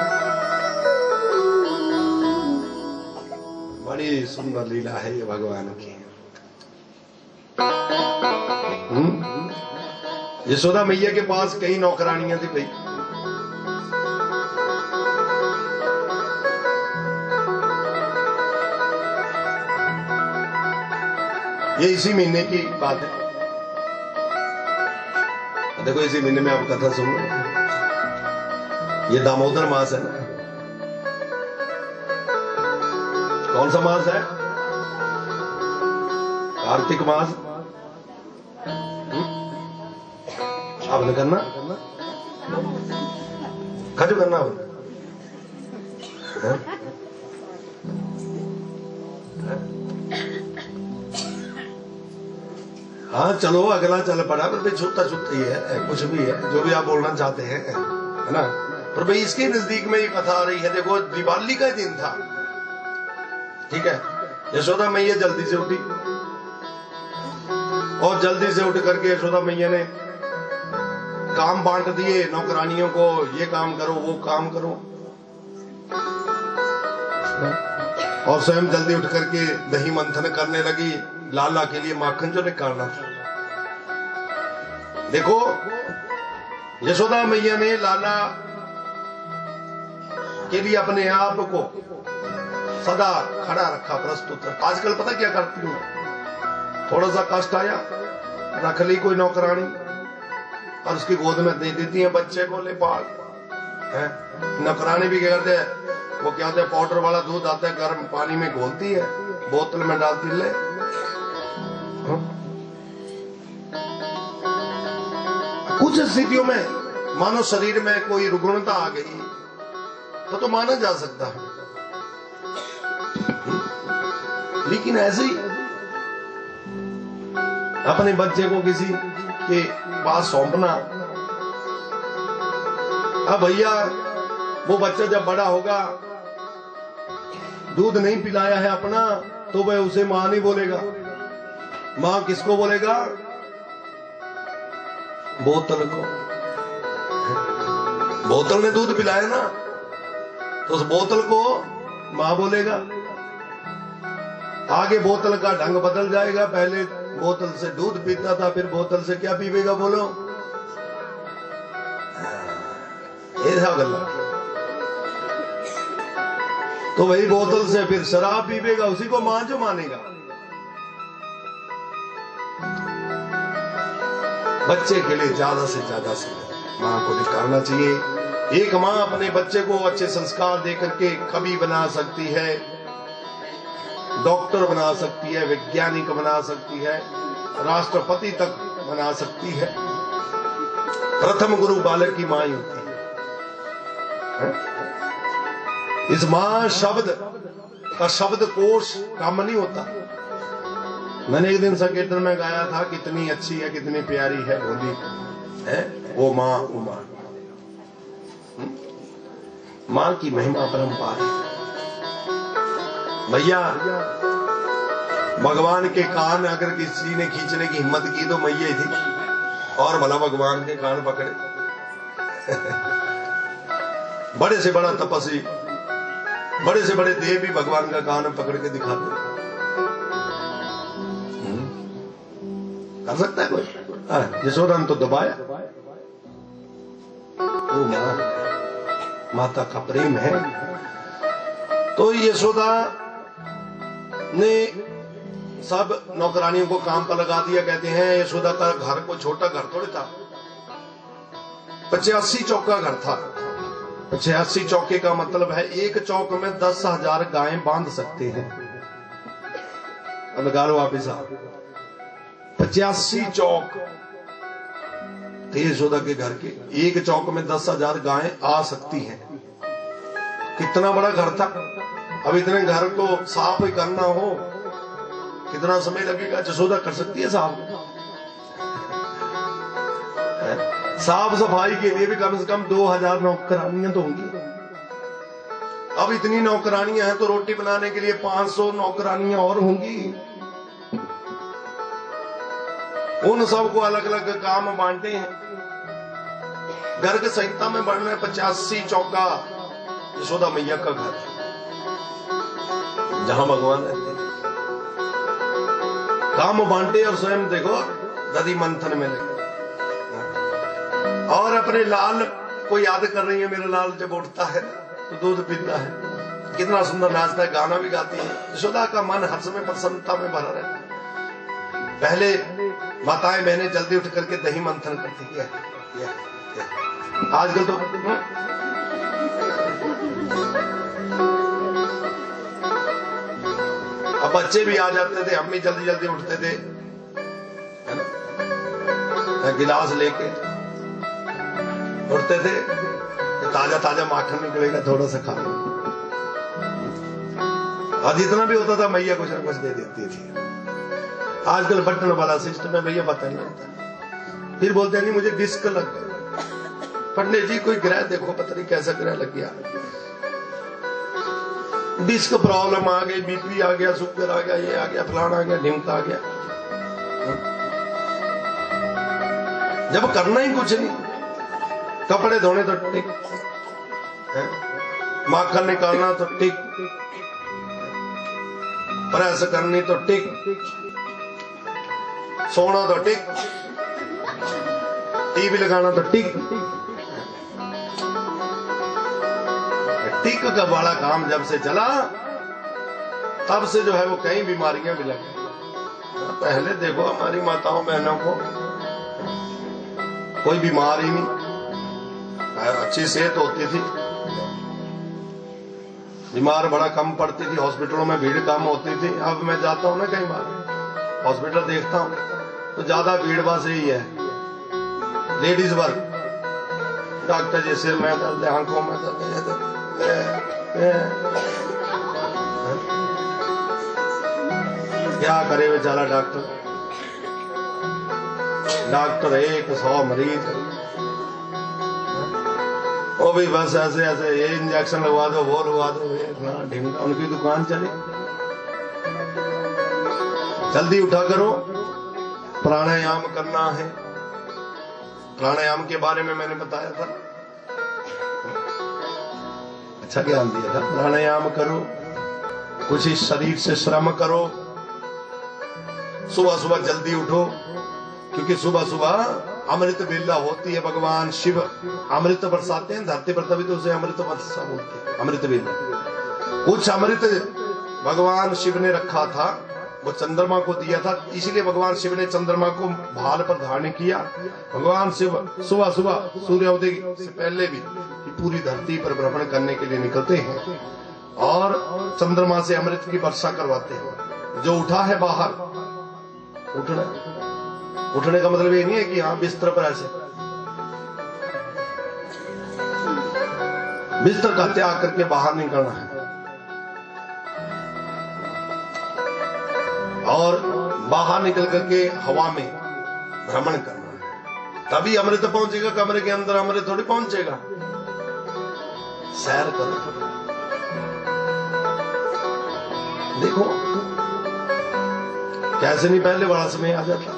बड़ी सुंदर लीला है ये भगवान की। यशोदा मैया के पास कई नौकरानियां थी भाई। ये इसी महीने की बात है। देखो इसी महीने में आप कथा सुनो, ये दामोदर मास है ना। कौन सा मास है? कार्तिक मास। आपने करना खजू करना है? हाँ चलो अगला चल पड़ा, पर भाई छूता छूता ही है, कुछ भी है जो भी आप बोलना चाहते हैं, है ना। पर भाई इसके नजदीक में ये कथा आ रही है। देखो दिवाली का दिन था, ठीक है। यशोदा मैया जल्दी से उठी और जल्दी से उठ करके यशोदा मैया ने काम बांट दिए नौकरानियों को, ये काम करो वो काम करो। और स्वयं जल्दी उठ करके दही मंथन करने लगी, लाला के लिए माखन जो निकालना था। देखो यशोदा मैया ने लाला के लिए अपने आप को सदा खड़ा रखा, प्रस्तुत रखा। आजकल पता क्या करती हूँ, थोड़ा सा कष्ट आया, रख ली कोई नौकरानी और उसकी गोद में दे देती है बच्चे को, ले पाल है। नौकरानी भी क्या करते हैं, वो क्या होता है, पाउडर वाला दूध आता है, गर्म पानी में घोलती है, बोतल में डालती, ले। कुछ स्थितियों में मानो शरीर में कोई रुग्णता आ गई तो तो माना जा सकता है, लेकिन ऐसे ही अपने बच्चे को किसी के पास सौंपना, अब भैया वो बच्चा जब बड़ा होगा, दूध नहीं पिलाया है अपना, तो वह उसे मां नहीं बोलेगा। मां किसको बोलेगा? बोतल को। बोतल ने दूध पिलाया ना, तो उस बोतल को मां बोलेगा। आगे बोतल का ढंग बदल जाएगा, पहले बोतल से दूध पीता था, फिर बोतल से क्या पीवेगा बोलो? ऐसा गल्ला। तो वही बोतल से फिर शराब पीवेगा, उसी को मां जो मानेगा। बच्चे के लिए ज्यादा से ज्यादा समय मां को निकालना चाहिए। एक मां अपने बच्चे को अच्छे संस्कार देकर के कवि बना सकती है, डॉक्टर बना सकती है, वैज्ञानिक बना सकती है, राष्ट्रपति तक बना सकती है। प्रथम गुरु बालक की मां ही होती है। इस मां शब्द का शब्द कोश काम नहीं होता। मैंने एक दिन संकीर्तन में गाया था, कितनी अच्छी है, कितनी प्यारी है होली है वो मां उमा। मां की महिमा परंपार है भैया। भगवान के कान अगर किसी ने खींचने की हिम्मत की तो मैया ही थी, और भला भगवान के कान पकड़े। बड़े से बड़ा तपस्वी, बड़े से बड़े देव भी भगवान का कान पकड़ के दिखाते। कर सकता है कोई? यशोदा ने तो दबाया। वो मां, माता का प्रेम है। तो यशोदा ने सब नौकरानियों को काम पर लगा दिया। कहते हैं यशोदा का घर कोई छोटा घर थोड़ी था, पचासी चौका घर था। पचासी चौके का मतलब है एक चौक में दस हजार गायें बांध सकते हैं। अब लगा लो आप हिसाब, पचासी चौक थे यशोदा के घर के, एक चौक में दस हजार गायें आ सकती हैं। कितना बड़ा घर था। अब इतने घर को साफ ही करना हो कितना समय लगेगा? यशोदा कर सकती है साफ? साफ सफाई के लिए भी कम से कम दो हजार नौकरानियां तो होंगी। अब इतनी नौकरानियां हैं तो रोटी बनाने के लिए पांच सौ नौकरानियां और होंगी। उन सबको अलग अलग काम बांटे हैं। घर के संहिता में बढ़ रहे पचासी चौका यशोदा मैया का घर, जहां भगवान रहते हैं। काम बांटे और स्वयं देखो दधी मंथन में लगे और अपने लाल को याद कर रही है। मेरा लाल जब उठता है तो दूध पीता है, कितना सुंदर नाचता है, गाना भी गाती है। यशोदा का मन हर समय प्रसन्नता में भरा रहता है। पहले माताएं बहनें जल्दी उठ करके दही मंथन करती है, आजकल तो अब बच्चे भी आ जाते थे, हम भी जल्दी जल्दी उठते थे, है ना, गिलास लेके उठते थे, ताजा ताजा माखन निकलेगा, थोड़ा सा खा लो। और जितना भी होता था मैया कुछ ना कुछ दे देती थी। आजकल बटन वाला सिस्टम है, भैया पता नहीं लगता। फिर बोलते हैं नहीं मुझे डिस्क लग गया। पंडित जी कोई ग्रह देखो, पता नहीं कैसा ग्रह लग गया, डिस्क प्रॉब्लम आ गई, बीपी आ गया, शुगर आ गया, ये आ गया, फलाना आ गया, ढिमका आ गया। जब करना ही कुछ नहीं, कपड़े धोने तो टिक, माखन निकालना तो टिक, प्रेस करनी तो टिक, सोना तो टिक, टीवी लगाना तो टिक। टिक का बड़ा काम जब से चला तब से जो है वो कई बीमारियां भी लगी। पहले देखो हमारी माताओं बहनों को कोई बीमार ही नहीं, अच्छी सेहत होती थी, बीमार बड़ा कम पड़ती थी, हॉस्पिटलों में भीड़ कम होती थी। अब मैं जाता हूं ना कई बार हॉस्पिटल देखता हूं तो ज्यादा भीड़ बस यही है, लेडीज वर्क। डॉक्टर जी सिर में दर्द, आंखों में दर्द, क्या करे बेचारा डॉक्टर। डॉक्टर एक सौ मरीज, वो भी बस ऐसे ऐसे ये इंजेक्शन लगवा दो, वो लगवा दो, ढिंगा। उनकी दुकान चली। जल्दी उठा करो, प्राणायाम करना है। प्राणायाम के बारे में मैंने बताया था, अच्छा ज्ञान दिया था। प्राणायाम करो, कुछ इस शरीर से श्रम करो। सुबह सुबह जल्दी उठो, क्योंकि सुबह सुबह अमृत बेला होती है। भगवान शिव अमृत बरसाते हैं धरती पर, तभी तो उसे अमृत वर्षा बोलते हैं, अमृत बेला। कुछ अमृत भगवान शिव ने रखा था, वो चंद्रमा को दिया था, इसीलिए भगवान शिव ने चंद्रमा को भाल पर धारण किया। भगवान शिव सुबह सुबह सूर्योदय से पहले भी पूरी धरती पर भ्रमण करने के लिए निकलते हैं और चंद्रमा से अमृत की वर्षा करवाते हैं। जो उठा है बाहर, उठना उठने का मतलब ये नहीं है कि हाँ बिस्तर पर ऐसे, बिस्तर का त्याग करके बाहर निकलना है और बाहर निकल करके हवा में भ्रमण करना है, तभी अमृत पहुंचेगा। कमरे के अंदर अमृत थोड़ी पहुंचेगा। सैर करो, देखो कैसे नहीं पहले बड़ा समय आ जाता।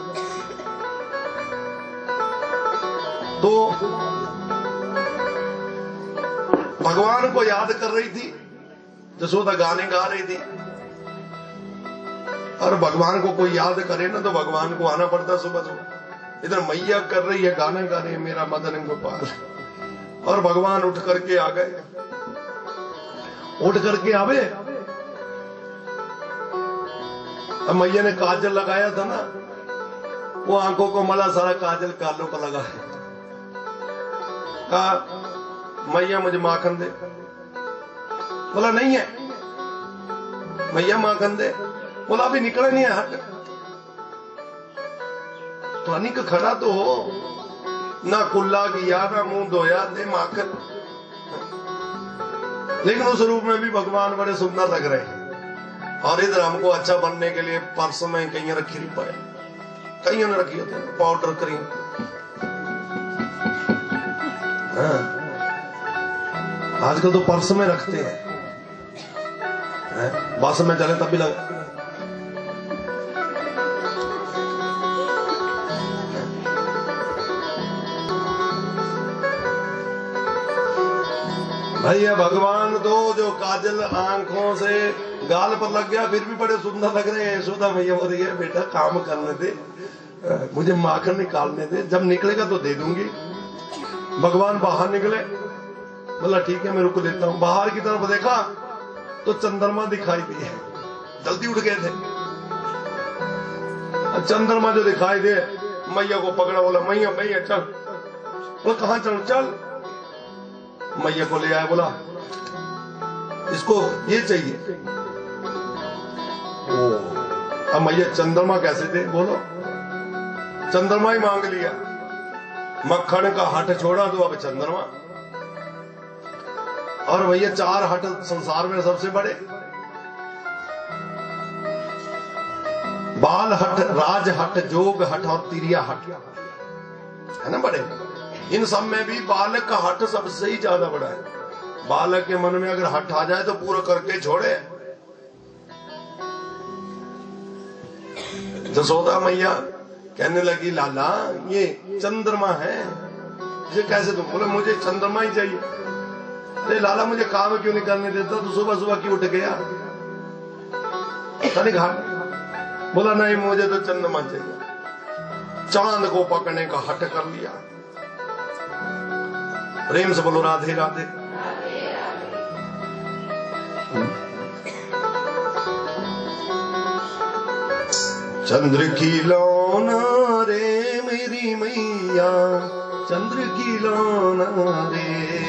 तो भगवान को याद कर रही थी जसोदा, गाने गा रही थी। और भगवान को कोई याद करे ना तो भगवान को आना पड़ता सुबह सुबह। इधर मैया कर रही है, गाना गा रही है, मेरा मदन गोपाल, और भगवान उठ करके आ गए। उठ करके आवे, अब मैया ने काजल लगाया था ना, वो आंखों को मला सारा काजल कालों पर लगा है। कहा मैया मुझे माखन दे। बोला नहीं है। मैया माखन दे। बोला अभी निकला नहीं है, हट। तो अनिक खड़ा तो हो ना, कुल्ला किया ना मुंह धोया, दे माखन। लेकिन उस रूप में भी भगवान बड़े सुंदर लग रहे हैं। और इधर हमको अच्छा बनने के लिए पर्स में कहीं रखी नहीं पाए, कहीं ने रखी होती पाउडर क्रीम। हाँ। आजकल तो पर्स में रखते हैं, हैं? बस में चले तब भी लगा। भैया भगवान तो जो काजल आंखों से गाल पर लग गया, फिर भी बड़े सुंदर लग रहे हैं। यशोदा भैया बोल रही है बेटा काम करने दे, मुझे माखन निकालने दे, जब निकलेगा तो दे दूंगी। भगवान बाहर निकले, बोला ठीक है मैं रुक देता हूं। बाहर की तरफ देखा तो चंद्रमा दिखाई दिए, जल्दी उठ गए थे। चंद्रमा जो दिखाई दे, मैया को पकड़ा, बोला मैया मैया चल। बोला कहां चल? चल। मैया को ले आया, बोला इसको ये चाहिए। ओ, अब मैया चंद्रमा कैसे दे? बोलो चंद्रमा ही मांग लिया। मक्खन का हट छोड़ा तो अब चंद्रमा। और भैया चार हट संसार में सबसे बड़े, बाल हट, राज हट, जोग हट और तिरिया हट, है ना बड़े। इन सब में भी बालक का हट सबसे ही ज्यादा बड़ा है। बालक के मन में अगर हट आ जाए तो पूरा करके छोड़े। जसोदा मैया कहने लगी लाला ये चंद्रमा है, ये कैसे? तुम बोले मुझे चंद्रमा ही चाहिए। अरे लाला मुझे काम क्यों नहीं करने देता? तो सुबह सुबह क्यों उठ गया? तनिक हट। बोला नहीं मुझे तो चंद्रमा चाहिए। चांद को पकड़ने का हट कर लिया। प्रेम से बोलो राधे राधे। चंद्र की लौना रे मेरी मैया, चंद्र की लौना रे,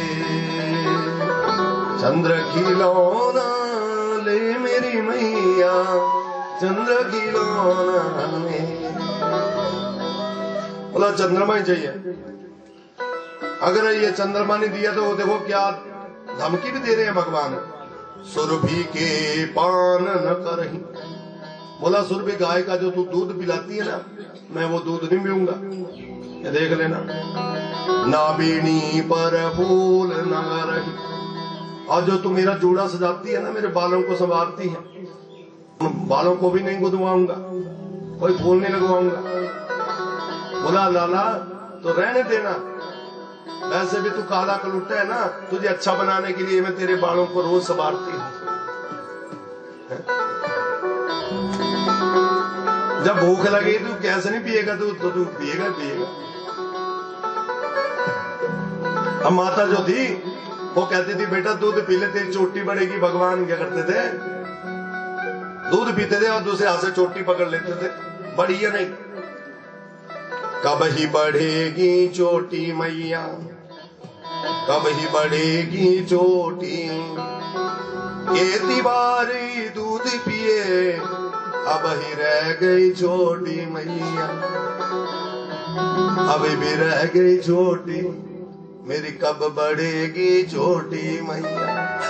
चंद्र की लौना ले मेरी मैया, चंद्र की लौना ले। बोला चंद्रमा ही चाहिए। अगर ये चंद्रमा नहीं दिया तो देखो क्या धमकी भी दे रहे हैं भगवान। सुरभि के पान न करही। बोला सुरभि गाय का जो तू दूध पिलाती है ना, मैं वो दूध नहीं पीऊंगा, ये देख लेना। नाबिनी पर फूल न रही। और जो तू मेरा जोड़ा सजाती है ना, मेरे बालों को संवारती है, बालों को भी नहीं गुदवाऊंगा, कोई फूल नहीं लगवाऊंगा। बोला लाला तो रहने देना, वैसे भी तू काला कलुट्टा है ना, तुझे अच्छा बनाने के लिए मैं तेरे बालों को रोज संवारती हूँ। जब भूख लगे तू कैसे नहीं पिएगा, तू तो तू पिएगा पिएगा। अब माता जो थी वो कहती थी बेटा दूध पी ले तेरी चोटी बढ़ेगी। भगवान क्या करते थे, दूध पीते थे और दूसरे हाथ से चोटी पकड़ लेते थे, बढ़ी या नहीं। कब ही बढ़ेगी चोटी मैया, कब ही बढ़ेगी चोटी, खेती बारी दूध पिए अब ही रह गई छोटी मैया, अभी भी रह गई छोटी, मेरी कब बढ़ेगी छोटी मैया।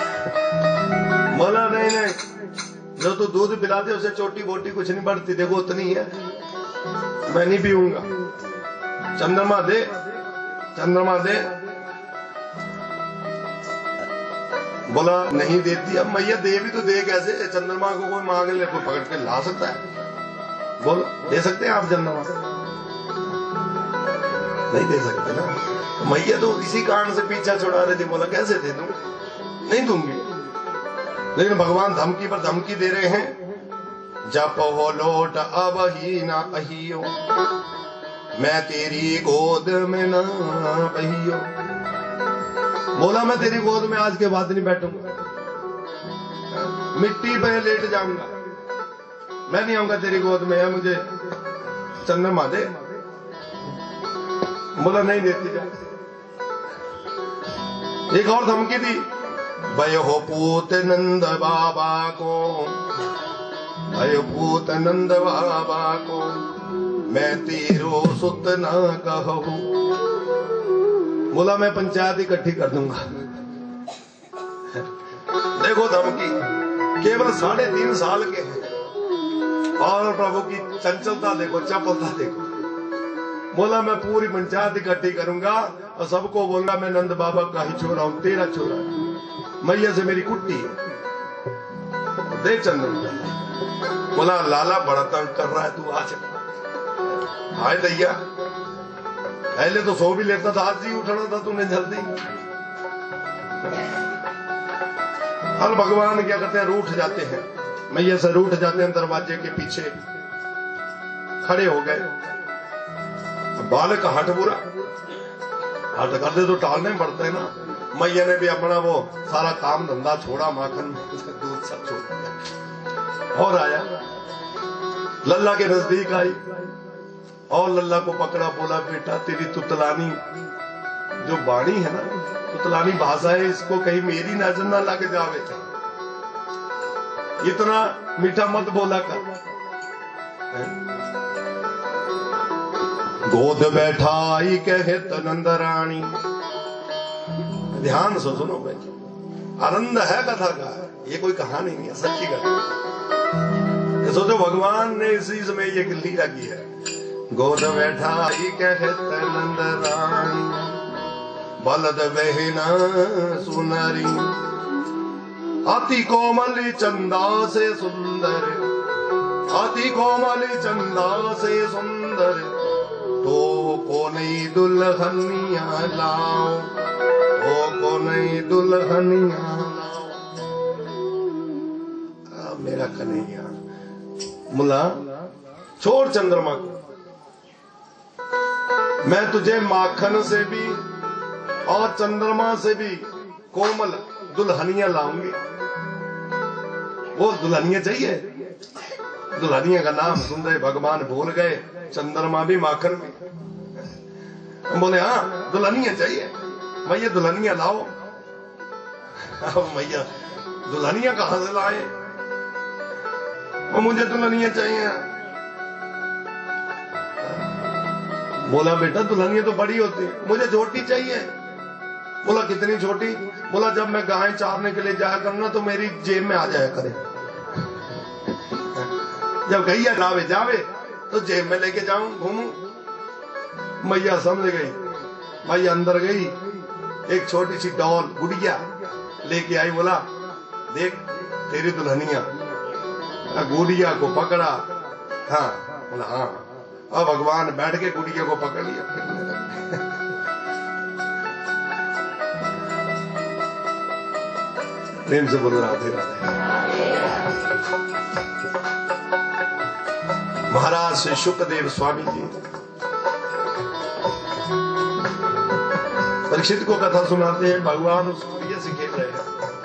बोला नहीं नहीं, जो तू दूध पिलाते उसे छोटी बोटी कुछ नहीं बढ़ती, देखो उतनी है, मैं नहीं पीऊंगा। चंद्रमा दे, चंद्रमा दे। बोला नहीं देती। अब मैया दे भी तो दे कैसे, चंद्रमा को कोई मांग ले, कोई पकड़ के ला सकता है? बोलो दे सकते हैं आप चंद्रमा? नहीं दे सकते ना। मैया तो इसी कारण से पीछा छुड़ा रही थी। बोला कैसे दे दूं? नहीं दूंगी। लेकिन भगवान धमकी पर धमकी दे रहे हैं। जप हो लोट अब ही ना अहियो, मैं तेरी गोद में ना बहियो। बोला मैं तेरी गोद में आज के बाद नहीं बैठूंगा, मिट्टी पे लेट जाऊंगा, मैं नहीं आऊंगा तेरी गोद में, है मुझे चंद्रमा दे। बोला नहीं देती जा। एक और धमकी दी। भयो पूत नंद बाबा को, भयो पूत नंद बाबा को, मैं तेरो सुत ना कहूं। बोला मैं पंचायत इकट्ठी कर दूंगा। देखो धमकी, केवल साढ़े तीन साल के हैं और प्रभु की चंचलता देखो, चपलता देखो। बोला मैं पूरी पंचायत इकट्ठी करूंगा और सबको बोलूंगा मैं नंद बाबा का ही छोरा हूं, तेरा छोरा, मैया से मेरी कुट्टी है, दे चंद्रमा। बोला लाला बड़ा तंग कर रहा है तू, आज हाय दैया, पहले तो सो भी लेता था, आज ही उठना था तूने जल्दी। और भगवान क्या करते हैं, रूठ जाते हैं, मैया से रूठ जाते हैं, दरवाजे के पीछे खड़े हो गए। बालक हट बुरा, हट कर दे तो टालने पड़ते हैं ना। मैया ने भी अपना वो सारा काम धंधा छोड़ा, माखन दूध सब छोड़ दिया और आया लल्ला के नजदीक आई और लल्ला को पकड़ा। बोला बेटा तेरी तुतलानी जो बाणी है ना, तुतलानी भाषा है, इसको कहीं मेरी नजर ना लग जावे, इतना मीठा मत बोला कर। गोद बैठाई कहे नंद रानी। ध्यान से सुनो भाई, आनंद है कथा का, ये कोई कहानी नहीं है, सच्ची कथा। सोचो भगवान ने इसी समय ये लीला की है। गोद बैठाई कहे नंद रानी, बलद बहना सुनरी, अति कोमली चंदा से सुंदर, अति कोमली चंदा से सुंदर, तो को नहीं दुल्हनिया लाओ, तो को नहीं दुल्हनिया लाओ। मेरा कन्हैया मुला छोड़ चंद्रमा को, मैं तुझे माखन से भी और चंद्रमा से भी कोमल दुल्हनिया लाऊंगी। वो दुल्हनिया चाहिए, दुल्हनिया का नाम सुन रहे भगवान भूल गए, चंद्रमा भी माखन भी। बोले हाँ दुल्हनिया चाहिए, मैया दुल्हनिया लाओ। अब मैया दुल्हनिया कहां से लाए, वो मुझे दुल्हनिया चाहिए। बोला बेटा दुल्हनिया तो बड़ी होती है, मुझे छोटी चाहिए। बोला कितनी छोटी? बोला जब मैं गाय चारने के लिए जाया करना तो मेरी जेब में आ जाया करे, जब गैया जावे जावे तो जेब में लेके जाऊं घूमूं। मैया समझ गई, मैया अंदर गई, एक छोटी सी डॉल गुड़िया लेके आई। बोला देख तेरी दुल्हनिया। गुड़िया को पकड़ा, हाँ बोला हाँ। अब भगवान बैठ के गुड़िया को पकड़ लिया, फिरने लगे। प्रेम से बोलो राधे राधे। महाराज श्री शुकदेव स्वामी जी परीक्षित को कथा सुनाते हैं, भगवान उस गुड़िया से खेल रहे हैं।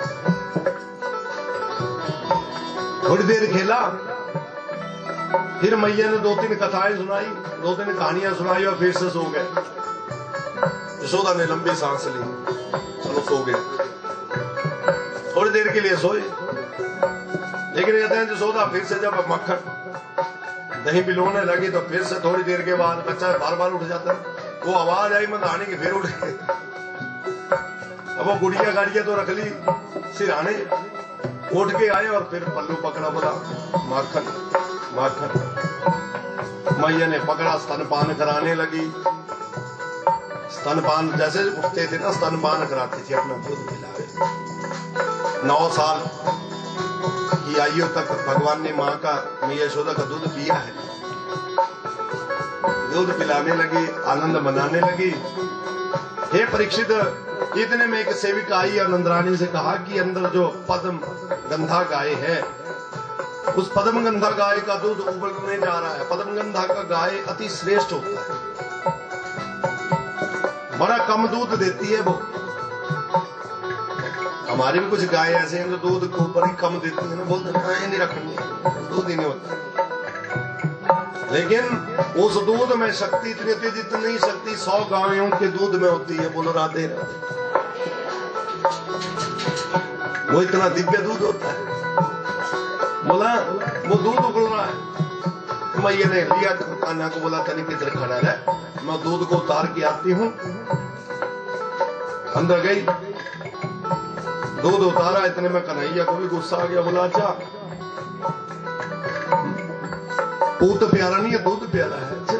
थोड़ी देर खेला, फिर मैया ने दो तीन कथाएं सुनाई, दो तीन कहानियां सुनाई और फिर से सो गए। यशोदा ने लंबी सांस ली, चलो सो गए। थोड़ी देर के लिए सोए, लेकिन कहते हैं यशोदा फिर से जब मक्खन दही पिलोने लगी तो फिर से थोड़ी देर के बाद बच्चा बार बार उठ जाता है। वो आवाज आई मंदानी की, फिर उठ गए। अब वो गुड़िया गाड़िया तो रख ली सिराने, उठ के आए और फिर पल्लू पकड़ा। बोला माखन माखन। मैया ने पकड़ा, स्तनपान कराने लगी। स्तनपान जैसे उठते थे ना, स्तनपान कराती थी, अपना दूध पिलावे। नौ साल की आयु तक भगवान ने माँ का, मैया यशोदा का दूध पिया है। दूध पिलाने लगी, आनंद मनाने लगी। हे परीक्षित, इतने में एक सेविका आई और नंदरानी से कहा कि अंदर जो पद्म गंधा गाय है, उस पद्म गंधा गाय का दूध उबलने जा रहा है। पद्म गंधा का गाय अति श्रेष्ठ होता है, बड़ा कम दूध देती है वो। हमारी भी कुछ गाय ऐसे हैं जो दूध को ऊपर ही कम देती है ना, बोलते हैं नहीं रखनी, दूध ही नहीं होता। लेकिन उस दूध में शक्ति इतनी होती है जितनी शक्ति सौ गायों के दूध में होती है। बोलो राधे राधे। वो इतना दिव्य दूध होता है। बोला वो दूध उबल रहा है। मैया ने लिया, कान्हा को बोला तनिक इधर खड़ा रह, मैं दूध को उतार के आती हूं। अंदर गई, दूध उतारा। इतने में कन्हैया को भी गुस्सा आ गया। बोला अच्छा पूत प्यारा नहीं है, दूध प्यारा है। अच्छा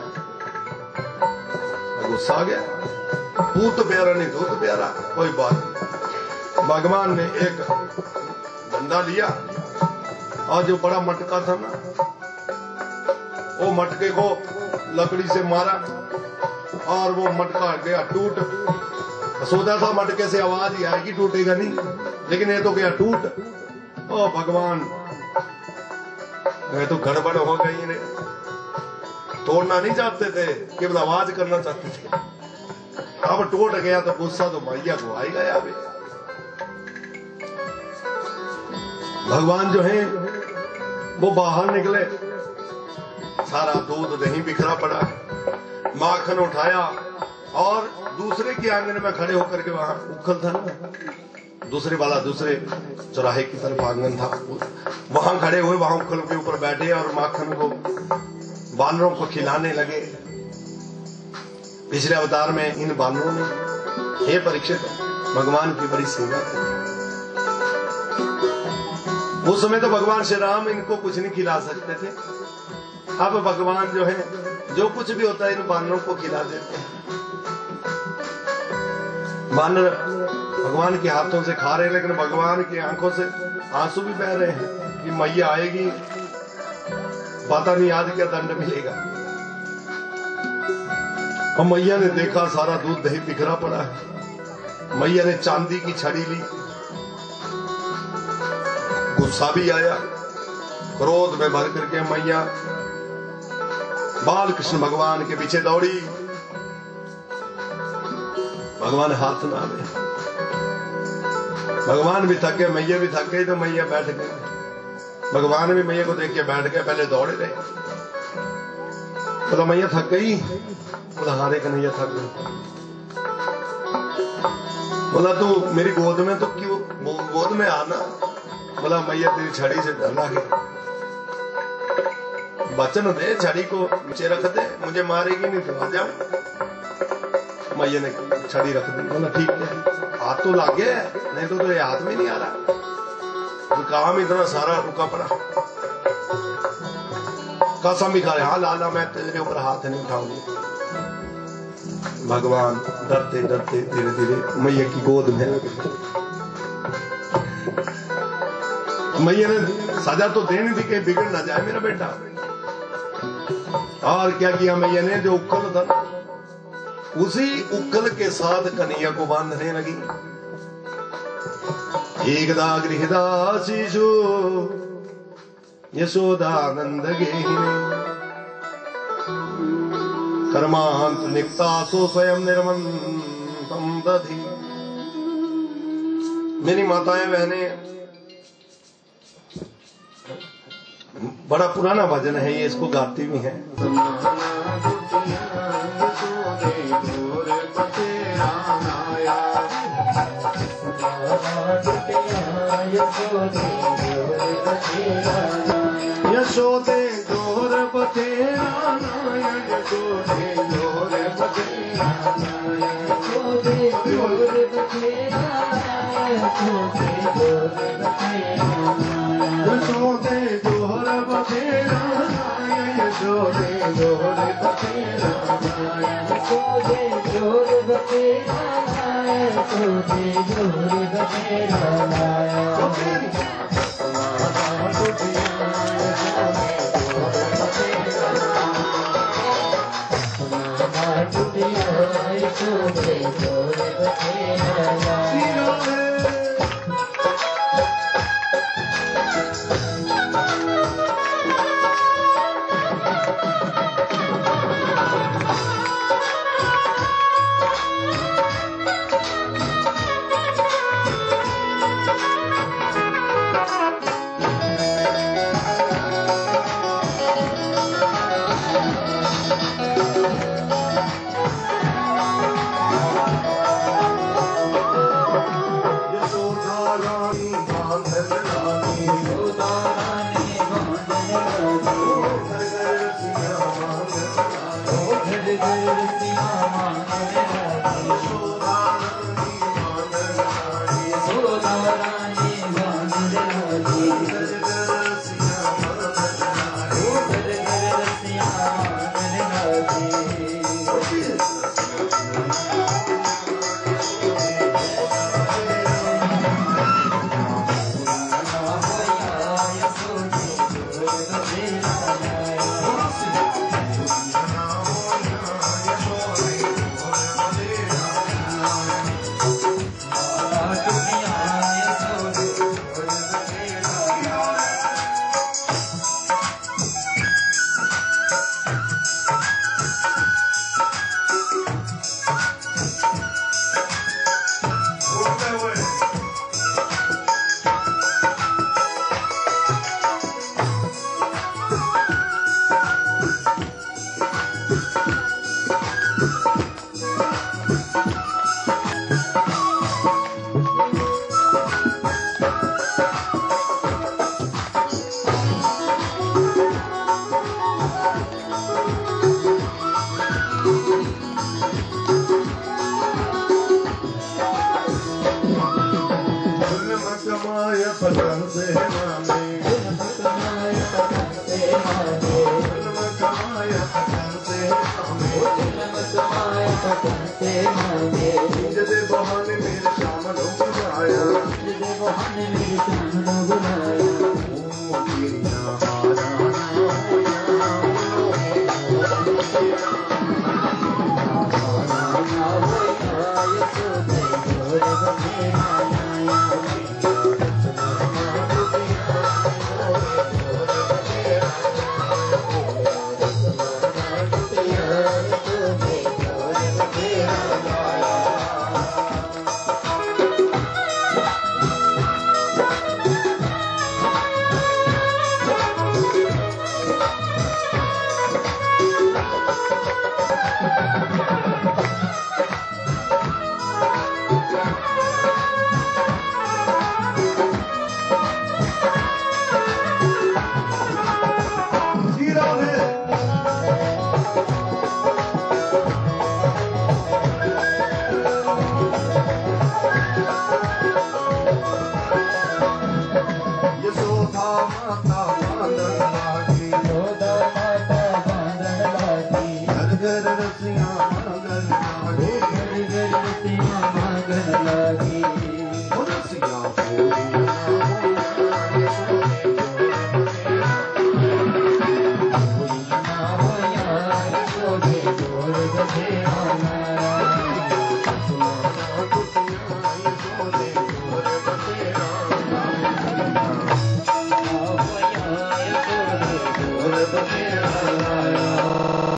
गुस्सा आ गया, पूत प्यारा नहीं दूध प्यारा, कोई बात नहीं। भगवान ने एक डंडा लिया और जो बड़ा मटका था ना, वो मटके को लकड़ी से मारा और वो मटका गया टूट। सोचा था मटके से आवाज ही आएगी, टूटेगा नहीं, लेकिन ये तो गया टूट। ओ भगवान, मैं तो गड़बड़ हो गई ने। तोड़ना नहीं चाहते थे, केवल आवाज करना चाहते थे। अब टूट गया तो गुस्सा तो मैया को आएगा यार। भगवान जो है वो बाहर निकले, सारा दूध दही बिखरा पड़ा है। माखन उठाया और दूसरे के आंगन में खड़े होकर के, वहां उखल था ना, दूसरे वाला दूसरे चौराहे की तरफ आंगन था, वहां खड़े हुए, वहां उखल के ऊपर बैठे और माखन को बानरों को खिलाने लगे। पिछले अवतार में इन बानरों ने, हे परीक्षित, भगवान की बड़ी सेवा की। उस समय तो भगवान श्री राम इनको कुछ नहीं खिला सकते थे। अब भगवान जो है जो कुछ भी होता है इन बानरों को खिला देते हैं। बानर भगवान के हाथों से खा रहे हैं, लेकिन भगवान की आंखों से आंसू भी बह रहे हैं कि मैया आएगी, पता नहीं आज क्या दंड मिलेगा। और मैया ने देखा सारा दूध दही बिखरा पड़ा है। मैया ने चांदी की छड़ी ली, गुस्सा भी आया, क्रोध में भर करके मैया बाल कृष्ण भगवान के पीछे दौड़ी। भगवान हाथ ना में, भगवान भी थक गए, मैया भी थक गई, तो मैया बैठ गए। भगवान भी मैया को देख के बैठ गए, पहले दौड़े रहे। बोला मैया थक गई? बोला हारे कन्हैया थक गई। बोला तू मेरी गोद में तो क्यों, गोद में आना। बोला मैया तेरी छड़ी से डर लगे, वचन दे, छड़ी को नीचे रख दे, मुझे मारेगी नहीं तो आ जाओ। मैया ने छड़ी रख दी। बोला ठीक है, हाथ तो लागे है, नहीं तो तेरे हाथ में नहीं आ रहा, तो काम इतना सारा रुका पड़ा। कसम भी खा रहे, हाँ लाला मैं तेरे ऊपर हाथ नहीं उठाऊंगी। भगवान डरते डरते धीरे धीरे मैया की गोद में आ गए। मैया ने सजा तो देनी थी कि बिगड़ ना जाए मेरा बेटा। और क्या किया मैया ने, जो उक्कल था उसी उक्कल के साथ कन्हैया को बांधने लगी। एकदा गृहदा शिशु यशोदानंद गेहिनी कर्मांत निक्तासो स्वयं निर्मंतम दधि। मेरी माताएं बहनें, बड़ा पुराना भजन है ये, इसको गाती भी हैं। यशोदे जोर बतेरा नाया, यशोदे जोर बतेरा नाया, यशोदे जोर बतेरा नाया, यशोदे जोर बतेरा नाया, यशोदे जोर बतेरा नाया, यशोदे जोर बतेरा नाया, यशोदे जोर बतेरा नाया, यशोदे जोर बतेरा नाया। माता बांधन ला